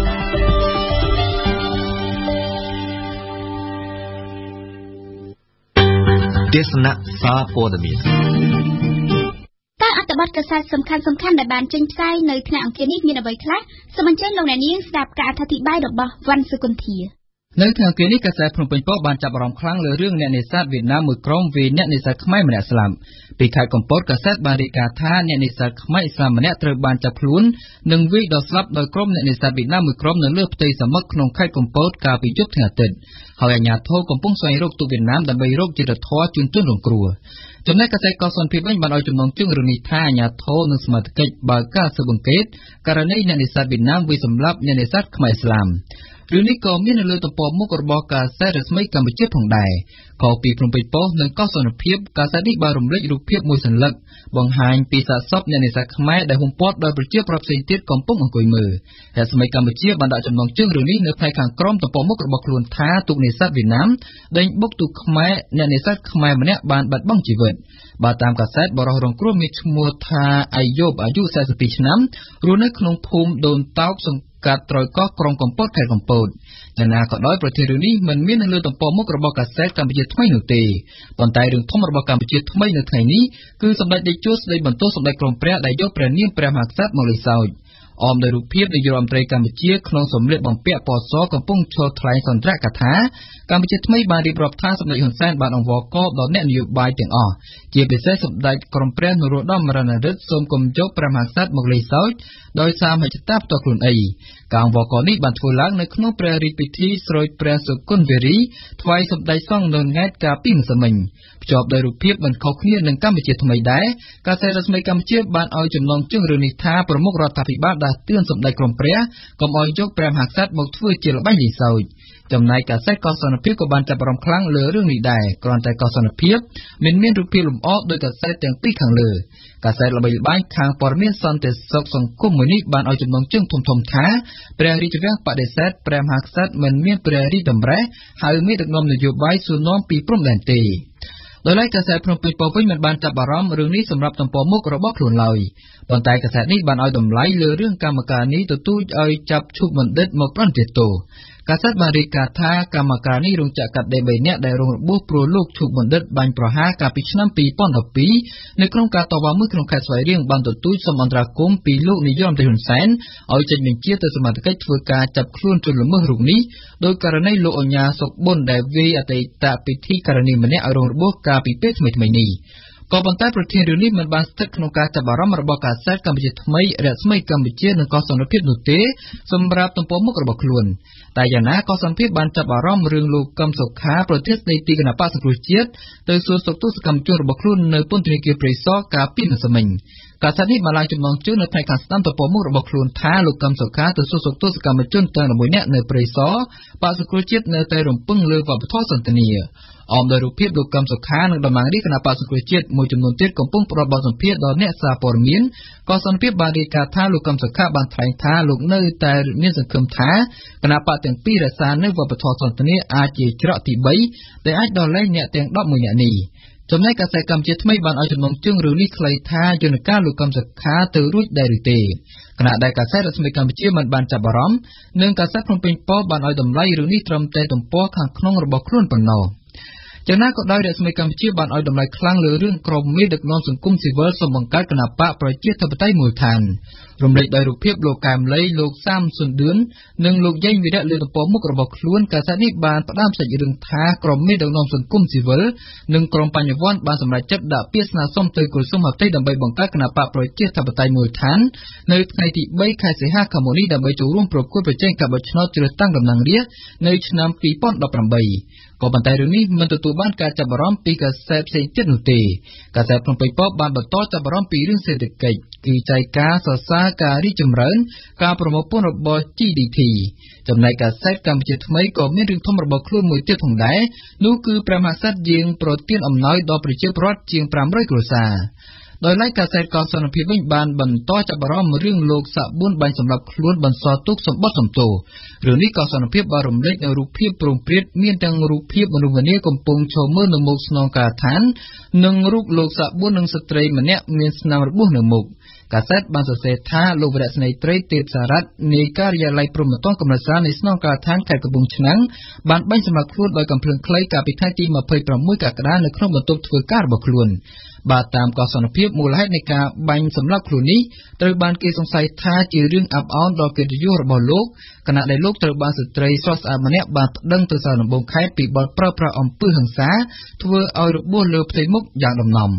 ទេសនាសារព័ត៌មានតើអត្ថបទកាសែតសំខាន់សំខាន់ដែលបានចេញផ្សាយនៅថ្ងៃអង្គារនេះមានអ្វីខ្លះសូមអញ្ជើញលោកអ្នកនាងស្ដាប់ការអធិប្បាយរបស់វ៉ាន់សុគន្ធានៅថ្ងៃអង្គារនេះកាសែតភ្នំពេញប៉ុស្តិ៍បានចាប់អារម្មណ៍ខ្លាំងលើរឿងអ្នកនេសាទវៀតណាមមួយក្រុមវាយអ្នកនេសាទខ្មែរម្នាក់ស្លាប់ពីខេត្តកំពតកាសែតបានរាយការណ៍ថាអ្នកនេសាទខ្មែរឥស្លាមម្នាក់ត្រូវបានចាប់ខ្លួននិងវាយដល់ស្លាប់ដោយក្រុមអ្នកនេសាទវៀតណាមមួយក្រុមនៅលើផ្ទៃសមុទ្រក្នុងខេត្តកំពតកាលពីយប់ថ្ងៃអាទិត្យហើយអាជ្ញាធរកំពុងស្វែងរកទូតវៀតណាមដើម្បីរកយុត្តិធម៌ជូនជនរងគ្រោះចំណែកកាសែតកសុនភាពវិញបានឲ្យចំណងជើងរឿងនេះថាអាជ្ញាធរនិងសមាជិកបើកការស៊ើបអង្កេតករណីអ្នកនេសាទវៀតណាមវាយសម្លាប់អ្នកនេសាទខ្មែរឥស្លាមរឿងនេះក៏មាននៅលើទំព័រមុខរបស់កាសែតរស្មីកម្ពុជាផងដែរក៏ពីភ្នំពេញប៉ុស្តិ៍និងកសុនភាពកាសែតនេះបានរំលេចរូបភាពមួយសន្លឹកបង្ហាញពីសាកសពអ្នកនេសាទខ្មែរដែលហ៊ុំព័ទ្ធដោយប្រជាប្រដ្ឋផ្សេងទៀតកំពុងអង្គុយមើលរស្មីកម្ពុជាបានដាក់ចំណងជើងរឿងនេះនៅផ្នែកខាងក្រោមទំព័រមុខរបស់ខ្លួនថាទូកនេសាទវៀតណាមដេញបុកទូកខ្មែរអ្នកនេសាទខ្មែរម្នាក់បានបាត់បង់ជីវិតបើតាមកាសែតបរិះរងគ្រោះមានឈ្មោះថាអាយុបអាយុสี่สิบពីរឆ្នាំរស់នៅក្នុងភូមិដូនតោកកាត់ត្រយកោះក្រុងកំពតខេត្តកំពតយ៉ាងណាក៏ដោយប្រធានរឿងនេះមិនមាននៅលើទំព័រមុខរបស់កាសែតកម្ពុជាថ្មីនោះទេប៉ុន្តែរឿងធំរបស់កម្ពុជាថ្មីនៅថ្ងៃនេះគឺសម្ដេចតេជោស្ដីបន្ទោសសម្ដេចក្រមព្រះដែលយកព្រះនាមព្រះមហាក្សត្រមកលេខសោចអមដោយរូបភាពនាយករដ្ឋមន្ត្រីកម្ពុជាក្នុងសម្លៀកបំពាក់ពណ៌សកំពុងឈរថ្លែងសន្ទរកថាកម្ពុជាថ្មីបានរៀបរាប់ថាសម្ដេចហ៊ុនសែនបានអង្វរករដល់អ្នកនយោបាយទាំងអស់ជាពិសេសសម្ដេចក្រមព្រះនរោត្តមរណរដ្ឋសូមកុំយកព្រះមហាក្សត្រមកលេខសោចដោយសារមហិច្ឆតាផ្ទាល់ខ្លួនអីការអង្វរករនេះបានធ្វើឡើងនៅក្នុងព្រះរាជពិធីស្រោចព្រះសុគន្ធវេរីថ្វាយសម្ដេចសង្ឃនៅថ្ងៃកាលពីម្សិលមិញភ្ជាប់ដោយរូបភាពមិនខុសគ្នានឹងកម្ពុជាថ្មីដែរកាសែតរស្មីកម្ពុជាបានឲ្យចំណងជើងរឿងនេះថាប្រមុខរដ្ឋាភិបាលដាស់តឿនសម្ដេចក្រមព្រះកុំឲ្យយកព្រះមហាក្សត្រមកធ្វើជាល្បែងលេងសើចចំណែកកាសែតកសនភាពក៏បានចាប់អារម្មណ៍ខ្លាំងលើរឿងនេះដែរគ្រាន់តែកសនភាពមិនមានរូបភាពលម្អដោយកាសែតទាំងពីរខាងលើកាសែតល្បីល្បាញខាងព័ត៌មានសន្តិសុខសង្គមមួយនេះបានឲ្យចំណងជើងធំធំថាព្រះរាជវាំងបដិសេធព្រះមហាក្សត្រមិនមានព្រះរាជតម្រិះហើយមានដឹកនាំនយោបាយសួរនាំពីព្រំដែនទេដោយឡែកកាសែតភ្នំពេញប៉ុស្តិ៍វិញមិនបានចាប់អារម្មណ៍រឿងនេះសម្រាប់ទំព័រមុខរបស់ខ្លួនឡើយប៉ុន្តែកាសែតនេះបានឲ្យតម្លៃលើរឿងកម្មការនេះទទូចឲ្យចាប់ឈុកបណ្ឌិតមកប្រន្ទាទោសកាសែតបានរាយការណ៍ថាកម្មការនេះរងចាក់កាត់ដេញបីនាក់ដែលរងរបួសព្រោះលោកឈុកបណ្ឌិតបាញ់ប្រហារកាលពីឆ្នាំពីរពាន់ដប់ពីរនៅក្នុងការតវ៉ាមួយក្នុងខេត្តស្វាយរៀងបានទទូចសូមអន្តរាគមន៍ពីលោកនាយរដ្ឋមន្ត្រីហ៊ុនសែនឲ្យចេញបញ្ជាទៅសមាជិកធ្វើការចាប់ខ្លួនជនល្មើសរូបនេះដោយករណីលោកអញ្ញាសុកប៊ុនដែលវាយអតីតពិធីករណីម្នាក់ឲ្យរងរបួសកាលពីពេលថ្មីៗនេះក៏ប៉ុន្តែប្រធានរឿងនេះមិនបានស្ថិតក្នុងការចាប់អារម្មណ៍របស់កាសែតកម្ពុជាថ្មីរស្មីកម្ពុជានិងក៏សន្តិភាពនោះទេសម្រាប់ទំព័រមុខរបស់ខ្លួនតែយ៉ាងណាក៏សន្តិភាពបានចាប់អារម្មណ៍រឿងលោកកឹមសុខាប្រធានស្ដីទីគណៈបក្សសង្គ្រោះជាតិទៅសួរសុខទុក្ខសកម្មជនរបស់ខ្លួននៅពន្ធនាគារព្រៃសរកាលពីម្សិលមិញកាសែតនេះបានឡើងចំណងជើងនៅថ្ងៃខាងស្ដាំទំព័រមុខរបស់ខ្លួនថាលោកកឹមសុខាទៅសួរសុខទុក្ខសកម្មជនទាំងមួយនាក់នៅព្រៃសរបក្សសង្គ្រោះជាតិនៅតែរំពឹងលើវប្បធម៌សន្តិនិកអមដោយរូបភាពលោកកឹមសុខានិងតំណាងរាស្ត្រគណៈបក្សសង្គ្រោះជាតិមួយចំនួនទៀតកំពុងផ្តល់បទសម្ភាសន៍ដល់អ្នកសារព័ត៌មានក៏សន្តិភាពបានរាយការណ៍ថាលោកកឹមសុខាបានថ្លែងថាលោកនៅតែមានសង្ឃឹមថាគណៈបក្សទាំងពីររក្សានូវវប្បធម៌សន្តិនិកអាចជាច្រកទីបីដែលអាចដោះលែងអ្នកទាំងដប់មួយនាក់នេះចំណែកកាសែតកម្ពុជាថ្មីបានឲ្យចំណងជើងរឿងនេះខ្លីថាយន្តការលោកកឹមសុខាទៅរួចដែរឬទេខណៈដែលកាសែតរស្មីកម្ពុជាមិនបានចាប់អារម្មណ៍និងកាសែតភ្នំពេញប៉ុស្តិ៍បានឲ្យតម្លៃរឿងនេះត្រឹមតែទំព័រខាងក្នុងរបស់ខ្លួនប៉ុណ្ណោះយ៉ាងណាក៏ដោយរស្មីកម្ពុជាបានឲ្យតម្លៃខ្លាំងលើរឿងក្រុមមេដឹកនាំសង្គមស៊ីវិលសម្បង្កើតគណបកប្រជាធិបតេយ្យមូលដ្ឋានរំលេចដោយរូបភាពលោកកែមលីលោកសាមសុនឌឿននិងលោកយ៉េងវីរៈលើទំព័រមុខរបស់ខ្លួនកាសែតនេះបានផ្ដើមសាច់រឿងថាក្រុមមេដឹកនាំសង្គមស៊ីវិលនិងក្រុមបញ្ញវន្តបានសម្រេចចិត្តដាក់ពាក្យស្នើសុំទៅក្រសួងមហាផ្ទៃដើម្បីបង្កើតគណបកប្រជាធិបតេយ្យមូលដ្ឋាននៅថ្ងៃទីបីខែសីហាខាងមុខនេះដើម្បីចូលរួមប្រកួតប្រជែងការបោះឆ្នោតជ្រើសតាំងតំណាងរាស្ត្រនៅឆ្នាំពីរពាន់ដប់ប្រាំបីក៏ប៉ុន្តែរឿងនេះមិនទទួលបានការចាប់អារម្មណ៍ពីកាសែតផ្សេងទៀតនោះទេកាសែតភ្នំពេញប៉ុស្តិ៍បានបន្តចាប់អារម្មណ៍ពីរឿងសេដ្ឋកិច្ចគឺចែកការសរសើរការរីកចម្រើនការប្រមូលពន្ធរបស់ ជី ឌី พี ចំណែកកាសែតកម្ពុជាថ្មីក៏មានរឿងធំរបស់ខ្លួនមួយទៀតផងដែរនោះគឺព្រះមហាក្សត្រយាងប្រទានអំណោយដល់ប្រជាពលរដ្ឋជាងប្រាំរយគ្រួសារដោយឡែកកាសែតកោសនភាពវិញបានបន្តចាប់អារម្មណ៍រឿងលោកសាក់បួនបាញ់សម្លាប់ខ្លួនបន្សល់ទុកសម្បត្តិសំទោសរឿងនេះកោសនភាពបានរំលេចនៅរូបភាពព្រមព្រៀតមានទាំងរូបភាពមនុស្សម្នាកំពុងឈរមើលនៅមុខស្នងការដ្ឋាននិងរូបលោកសាក់បួននិងស្ត្រីម្នាក់មានស្នាមរបួសនៅមុខកាសែតបានសរសេរថាលោកវរៈស្នេហ៍ត្រីទេពសារ៉ាត់នៃការិយាល័យព្រំប្រទានកំណត់សារនៃស្នងការដ្ឋានខេត្តកំពង់ឆ្នាំងបានបាញ់សម្លាប់ខ្លួនដោយកាំភ្លើងខ្លីកាលពីថ្ងៃទីម្ភៃប្រាំមួយកក្កដានៅក្នុងបន្ទប់ធ្វើការរបស់ខ្លួនបាទតាមកោសនភាពមូលហេតុនៃការបាញ់សម្លាប់ខ្លួននេះត្រូវបានគេសង្ស័យថាជារឿងអាប់អោនដល់កិត្តិយសរបស់លោកខណៈដែលលោកត្រូវបានស្ត្រីស្រស់ស្អាតម្នាក់បានប្តឹងទៅសាលដំបងខេត្តពីបទប្រើប្រាស់អំពើហិង្សាធ្វើឲ្យរបួសលើផ្ទៃមុខយ៉ាងដំណំ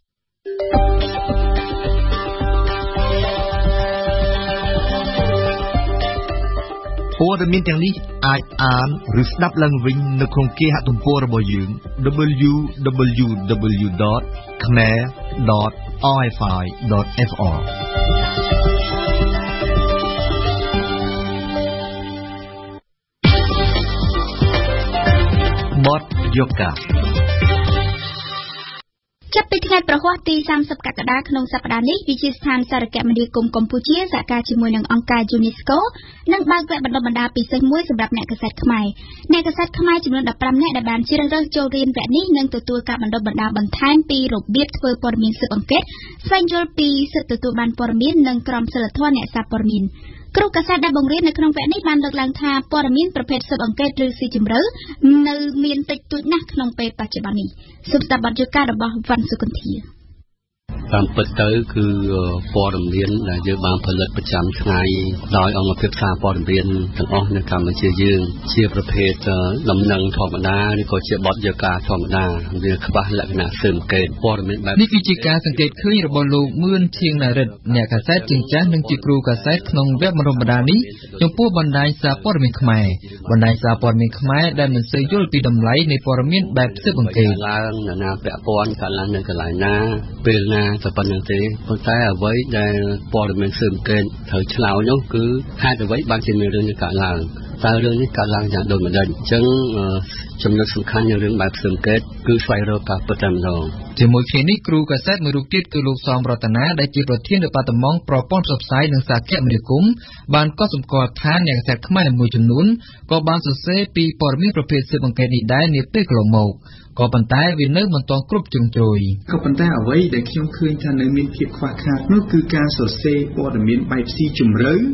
ព័ត៌មានទាំងនេះអាចអានឬស្ដាប់ឡើងវិញនៅក្នុងគេហទំព័ររបស់យើង double-u double-u double-u ដត khmer ដត r f i ដត f r បទយូកាចាប់ពីថ្ងៃប្រហ័សទីសាមសិបកក្កដាក្នុងសប្តាហ៍នេះវិទ្យាស្ថានសារគមនាគមន៍កម្ពុជាសហការជាមួយនឹងអង្គការ UNESCO នឹងបើកវគ្គបណ្ដុះបណ្ដាលពិសេសមួយសម្រាប់អ្នកកាសែតខ្មែរអ្នកកាសែតខ្មែរចំនួនដប់ប្រាំនាក់ដែលបានជ្រើសរើសចូលរៀនវគ្គនេះនឹងទទួលការបណ្ដុះបណ្ដាលបន្ថែមពីរបៀបធ្វើព័ត៌មានស៊ើបអង្កេតស្វែងយល់ពីសិទ្ធិទទួលបានព័ត៌មាននិងក្រមសីលធម៌អ្នកសារព័ត៌មានគ្រូកាសែតដែលបង្រៀននៅក្នុងវគ្គនេះបានលើកឡើងថាព័ត៌មានប្រភេទស៊ើបអង្កេតឬស៊ីជម្រៅនៅមានតិចតួចណាស់ក្នុងពេលបច្ចុប្បន្ននេះសូមស្ដាប់បទយល់ការរបស់វណ្ណសុគន្ធាតាមពិតទៅគឺព័ត៌មានដែលយើងបានផលិតប្រចាំថ្ងៃដោយអង្គភាពសារព័ត៌មានទាំងអស់នៅកម្ពុជាយើងជាប្រភេទដំណឹងធម្មតាឬក៏ជាបទយល់ការធម្មតាវាខ្វះលក្ខណៈស៊ើបអង្កេតព័ត៌មានបែបនេះគឺជាការសង្កេតឃើញរបស់លោកមឿនឈៀងណារិទ្ធអ្នកកាសែតជាងចាស់និងជាគ្រូកាសែតក្នុងវគ្គបណ្ដុះបណ្ដាលនេះចំពោះបណ្ដាញសារព័ត៌មានខ្មែរបណ្ដាញសារព័ត៌មានខ្មែរដែលមិនសូវយល់ពីតម្លៃនៃព័ត៌មានបែបស៊ើបអង្កេតឡើងណានាពាក់ព័ន្ធកាលឡើងនៅកន្លែងណាពេលណាតែប៉ុណ្្នឹងទេប៉ុន្តែអ្វីដែលព័ត៌មានស៊ើបអង្កេតត្រូវឆ្លើយនោះគឺហេតុអ្វីបានជាមានរឿងនេះកើតឡើងតើរឿងនេះកើតឡើងយ៉ាងដូចម្ដេចអញ្ចឹងចំណុចសំខាន់នៃរឿងបែបស៊ើបអង្កេតគឺស្វែងរកការពិតតែម្ដងជាមួយគ្នានេះគ្រូកាសែតមួយរូបទៀតគឺលោកសំរតនាដែលជាប្រធានдепាតឺម៉ង់ប្រព័ន្ធផ្សព្វផ្សាយនិងសារគមនាគមន៍បានកត់សម្គាល់ថាអ្នកកាសែតខ្មែរមួយចំនួនក៏បានសរសេរពីព័ត៌មានប្រភេទស៊ើបអង្កេតនេះដែរនាពេលកន្លងមកក៏ប៉ុន្តែវានៅមិនទាន់គ្រប់ជ្រុងជ្រោយក៏ប៉ុន្តែអ្វីដែលខ្ញុំឃើញថានៅមានភាពខ្វះខាតនោះគឺការសរសេរព័ត៌មានបែបស៊ីជម្រៅ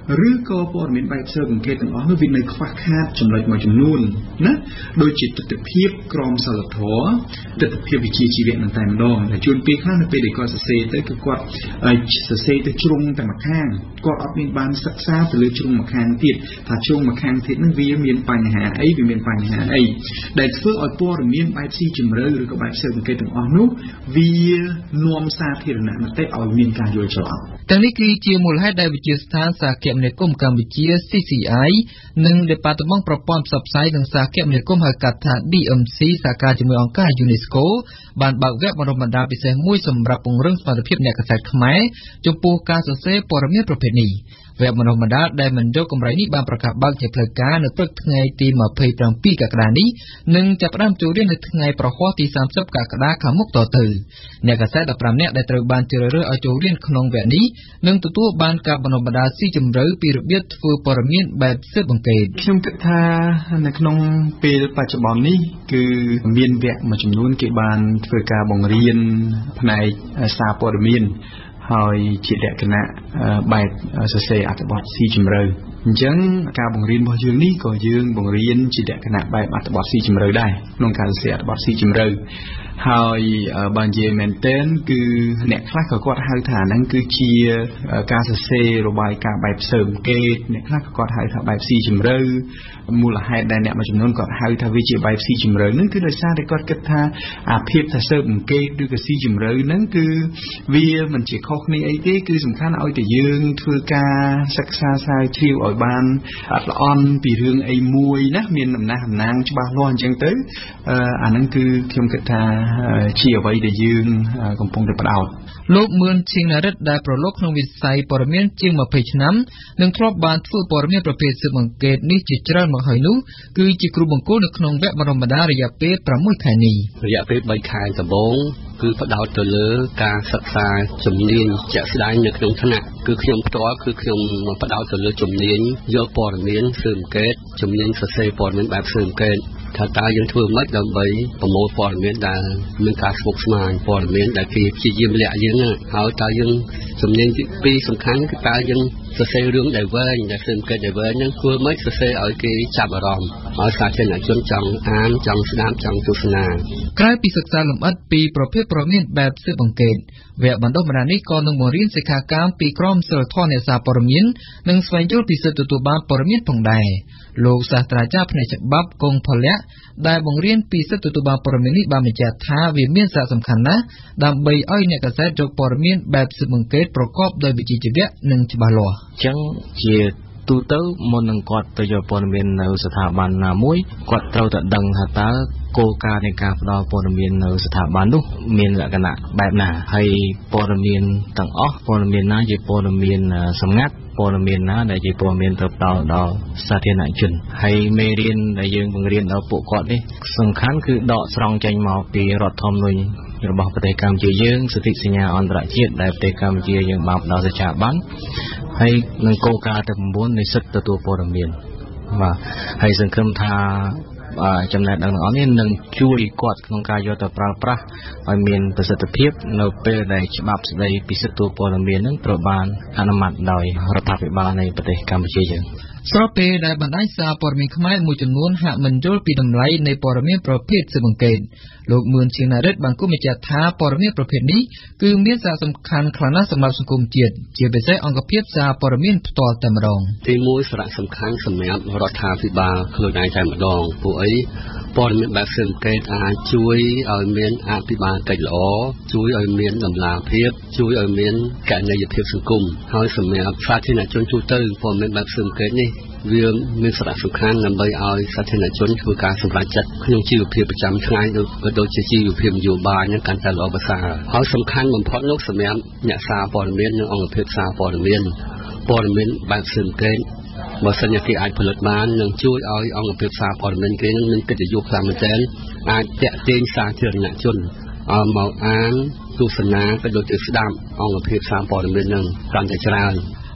ឬក៏ព័ត៌មានបែបស៊ើបអង្កេតទាំងអស់នោះវានៅខ្វះខាតចំណុចមួយចំនួនណាដូចជាទស្សនវិជ្ជាក្រមសីលធម៌ទស្សនវិជ្ជាវិជ្ជាជីវៈនឹងតែម្ដងតែជួនពេលខ្លះនៅពេលដែលគាត់សរសេរទៅគឺគាត់សរសេរទៅជ្រុងតែម្ខាងគាត់អត់មានបានសិក្សាទៅលើជ្រុងម្ខាងទៀតថាជ្រុងម្ខាងទៀតនឹងវាមានបញ្ហាអីវាមានបញ្ហាអីដែលធ្វើឲ្យព័ត៌មានបែបស៊ីជម្រៅឬក៏បែបស៊ើបអង្កេតទាំងអស់នោះវានាំសាធារណមតិឲ្យមានការយល់ច្រឡំទាំងនេះគឺជាមូលហេតុដែលវិទ្យាស្ថានសាគមនាគមន៍កម្ពុជា C C I និង Department ប្រព័ន្ធផ្សព្វផ្សាយនិងសារគមនាគមន៍ហៅកាត់ថា D M C សហការជាមួយអង្គការ UNESCO បានបើកវគ្គបណ្តុះបណ្តាលពិសេសមួយសម្រាប់ពង្រឹងសមត្ថភាពអ្នកកាសែតខ្មែរចំពោះការសរសេរព័ត៌មានប្រភេទនេះវគ្គបណ្តុះបណ្តាលដែលមិនយកកម្រៃនេះបានប្រកាសបើកជាផ្លូវការនៅព្រឹកថ្ងៃទីម្ភៃប្រាំពីរកក្កដានេះនិងចាប់ផ្ដើមចូលរៀននៅថ្ងៃប្រហ័សទីសាមសិបកក្កដាខាងមុខតទៅអ្នកកាសែតដប់ប្រាំនាក់ដែលត្រូវបានជ្រើសរើសឲ្យចូលរៀនក្នុងវគ្គនេះនឹងទទួលបានការបណ្តុះបណ្តាលស៊ីជម្រៅពីរបៀបធ្វើព័ត៌មានបែបស៊ើបអង្កេតខ្ញុំគិតថានៅក្នុងពេលបច្ចុប្បន្ននេះគឺមានវគ្គមួយចំនួនគេបានធ្វើការបង្រៀនផ្នែកសារព័ត៌មានហើយជាលក្ខណៈបែបសរសេរអត្ថបទស៊ីជម្រៅអញ្ចឹងការបង្រៀនរបស់យើងនេះក៏យើងបង្រៀនជាលក្ខណៈបែបអត្ថបទស៊ីជម្រៅដែរក្នុងការសរសេរអត្ថបទស៊ីជម្រៅហើយបើនិយាយមែនទែនគឺអ្នកខ្លះក៏គាត់ហៅថាហ្នឹងគឺជាការសរសេររបាយការណ៍បែបស៊ើបអង្កេតអ្នកខ្លះក៏គាត់ហៅថាបែបស៊ីជម្រៅមូលហេតុដែលអ្នកមួយចំនួនគាត់ហៅថាវាជាបែបស៊ីជម្រៅហ្នឹងគឺដោយសារតែគាត់គិតថាអាភាពថាស៊ើបអង្កេតឬក៏ស៊ីជម្រៅហ្នឹងគឺវាមិនជាខុសគ្នាអីទេគឺសំខាន់ឲ្យតែយើងធ្វើការសិក្សាស្រាវជ្រាវឲ្យបានអត់ល្អន់ពីរឿងអីមួយណាមានដំណះតំណាងច្បាស់លាស់អញ្ចឹងទៅអាហ្នឹងគឺខ្ញុំគិតថាជាអ្វីដែលយើងកំពុងតែផ្ដោតលោកមឿនឈៀងណារិទ្ធដែលប្រឡូកក្នុងវិស័យព័ត៌មានជាងម្ភៃឆ្នាំនិងធ្លាប់បានធ្វើព័ត៌មានប្រភេទស៊ើបអង្កេតនេះជាច្រើនមកហើយនោះគឺជាគ្រូបង្គោលនៅក្នុងវគ្គបណ្តុះបណ្តាលរយៈពេលប្រាំមួយខែនេះរយៈពេលបីខែដំបូងគឺផ្ដោតទៅលើការសិក្សាជំនាញជាក់ស្ដែងនៅក្នុងថ្នាក់គឺខ្ញុំផ្ទាល់គឺខ្ញុំផ្ដោតទៅលើជំនាញយកព័ត៌មានស៊ើបអង្កេតជំនាញសរសេរព័ត៌មានបែបស៊ើបអង្កេតថាតើយើងធ្វើម៉េចដើម្បីប្រមូលព័ត៌មានដែលមានការស្មុគស្មាញព័ត៌មានដែលគេព្យាយាមលាក់យើងហើយតើយើងជំនាញទីពីរសំខាន់គឺតើយើងសរសេររឿងដែលវែងដែលស៊ើបអង្កេតដែលវែងហ្នឹងធ្វើម៉េចសរសេរឲ្យគេចាប់អារម្មណ៍ឲ្យសាធារណជនចង់អានចង់ស្ដាប់ចង់ទស្សនាក្រៅពីសិក្សាលម្អិតពីប្រភេទព័ត៌មានបែបស៊ើបអង្កេតវគ្គបណ្តុះបណ្តាលនេះក៏នឹងបង្រៀនសិក្ខាកាមពីក្រមសីលធម៌អ្នកសារព័ត៌មាននិងស្វែងយល់ពីសិទ្ធិទទួលបានព័ត៌មានផងដែរលោកសាស្ត្រាចារ្យផ្នែកច្បាប់គង់ផលៈដែលបង្រៀនពីសិទ្ធិទទួលបានព័ត៌មាននេះបានបញ្ជាក់ថាវាមានសារៈសំខាន់ណាស់ដើម្បីឲ្យអ្នកកាសែតយកព័ត៌មានបែបស៊ើបអង្កេតប្រកបដោយវិជ្ជាជីវៈនិងច្បាស់លាស់អញ្ចឹងជាទូទៅមុននឹងគាត់ទៅយកព័ត៌មាននៅស្ថាប័នណាមួយគាត់ត្រូវតែដឹងថាតើគោលការណ៍នៃការផ្ដល់ព័ត៌មាននៅស្ថាប័ននោះមានលក្ខណៈបែបណាហើយព័ត៌មានទាំងអស់ព័ត៌មានណាជាព័ត៌មានសម្ងាត់ព័ត៌មានណាដែលជាព័ត៌មានទៅផ្ដល់ដល់សាធារណជនហើយមេរៀនដែលយើងបង្រៀនដល់ពួកគាត់នេះសំខាន់គឺដកស្រង់ចេញមកពីរដ្ឋធម្មនុញ្ញរបស់ប្រទេសកម្ពុជាយើងសន្ធិសញ្ញាអន្តរជាតិដែលប្រទេសកម្ពុជាយើងបានផ្ដល់សច្ចាប័នហើយនឹងគោលការណ៍ទាំង៩នៃសិទ្ធិទទួលព័ត៌មានបាទហើយសង្ឃឹមថាចំណេះដឹងទាំងអស់នេះនឹងជួយគាត់ក្នុងការយកទៅប្រើប្រាស់ឲ្យមានប្រសិទ្ធភាពនៅពេលដែលច្បាប់ស្តីពីសិទ្ធិទទួលព័ត៌មាននឹងត្រូវបានអនុម័តដោយរដ្ឋាភិបាលនៃប្រទេសកម្ពុជាយើងស្របពេលដែលបណ្ដាញសារព័ត៌មានខ្មែរមួយចំនួនហាក់មិនយល់ពីតម្លៃនៃព័ត៌មានប្រភេទស៊ើបអង្កេតលោកមឿនឈៀងណារិទ្ធបានគូបញ្ជាក់ថាព័ត៌មានប្រភេទនេះគឺមានសារៈសំខាន់ខ្លាំងណាស់សម្រាប់សង្គមជាតិជាពិសេសអង្គភាពសារព័ត៌មានផ្ទាល់តែម្ដងទីមួយសារៈសំខាន់សម្រាប់រដ្ឋាភិបាលខ្លួនឯងតែម្ដងព្រោះអីព័ត៌មានបែបស៊ើបអង្កេតអាចជួយឲ្យមានអភិបាលកិច្ចល្អជួយឲ្យមានតម្លាភាពជួយឲ្យមានកណន័យភាពសង្គមហើយសម្រាប់សាធារណជនទូទៅព័ត៌មានបែបស៊ើបអង្កេតនេះវាមានសារៈសំខាន់ដើម្បីឲ្យសាធារណជនធ្វើការសម្រេចចិត្តក្នុងជីវភាពប្រចាំថ្ងៃក៏ដូចជាជីវភាពនយោបាយនឹងកាន់តែល្អប្រសើរហើយសំខាន់បំផុតនោះសម្រាប់អ្នកសារព័ត៌មាននិងអង្គភាពសារព័ត៌មានព័ត៌មានបែបស៊ើបអង្កេតបើសិនជាគេអាចផលិតបាននឹងជួយឲ្យអង្គភាពសារព័ត៌មានគេនឹងមានកិត្តិយសខ្លាំងមែនទែនអាចតាក់ទាញសាធារណជនឲ្យមកអានទស្សនាក៏ដូចជាស្ដាប់អង្គភាពសារព័ត៌មាននឹងកាន់តែច្រើនវ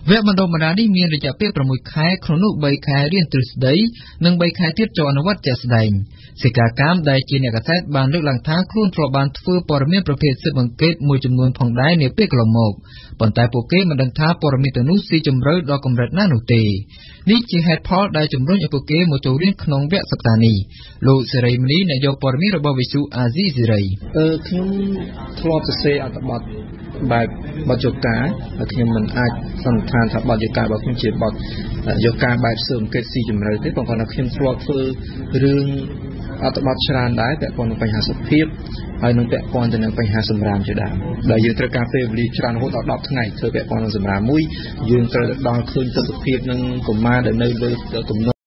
វគ្គបណ្ដុះបណ្ដាលនេះមានរយៈពេលប្រាំមួយខែក្នុងនោះបីខែរៀនទ្រឹស្ដីនិងបីខែទៀតចូលអនុវត្តជាក់ស្ដែងសេកាកម្មដែលជាអ្នកកាសែតបានលើកឡើងថាខ្លួនធ្លាប់បានធ្វើព័ត៌មានប្រភេទស៊ើបអង្កេតមួយចំនួនផងដែរនាពេលកន្លងមកប៉ុន្តែពួកគេមិនដឹងថាព័ត៌មានទាំងនោះស៊ីជម្រៅដល់កម្រិតណានោះទេនេះជាហេតុផលដែលជំរុញឲ្យពួកគេមកចូលរៀនក្នុងវគ្គសិក្សានេះលោកសេរីមនីនាយកព័ត៌មានរបស់វិទ្យុអាស៊ីសេរីអឺខ្ញុំធ្លាប់សរសេរអត្ថបទបែបបទយកាហើយខ្ញុំមិនអាចសន្និដ្ឋានថាបទយការបស់ខ្ញុំជាបទយកាបែបស៊ើបអង្កេតស៊ីជម្រៅទេប៉ុន្តែខ្ញុំធ្លាប់ធ្វើរឿងអត្ថបទច្រើនដែរពាក់ព័ន្ធនឹងបញ្ហាសុខភាពហើយនឹងពាក់ព័ន្ធទៅនឹងបញ្ហាសម្រាមជាដើមដែលយើងត្រូវការពេលវេលាច្រើនរហូតដល់ដប់ថ្ងៃធ្វើពាក់ព័ន្ធនឹងសម្រាមមួយយើងត្រូវដល់ឃើញទស្សនវិជ្ជានឹងកុមារដែលនៅលើទំន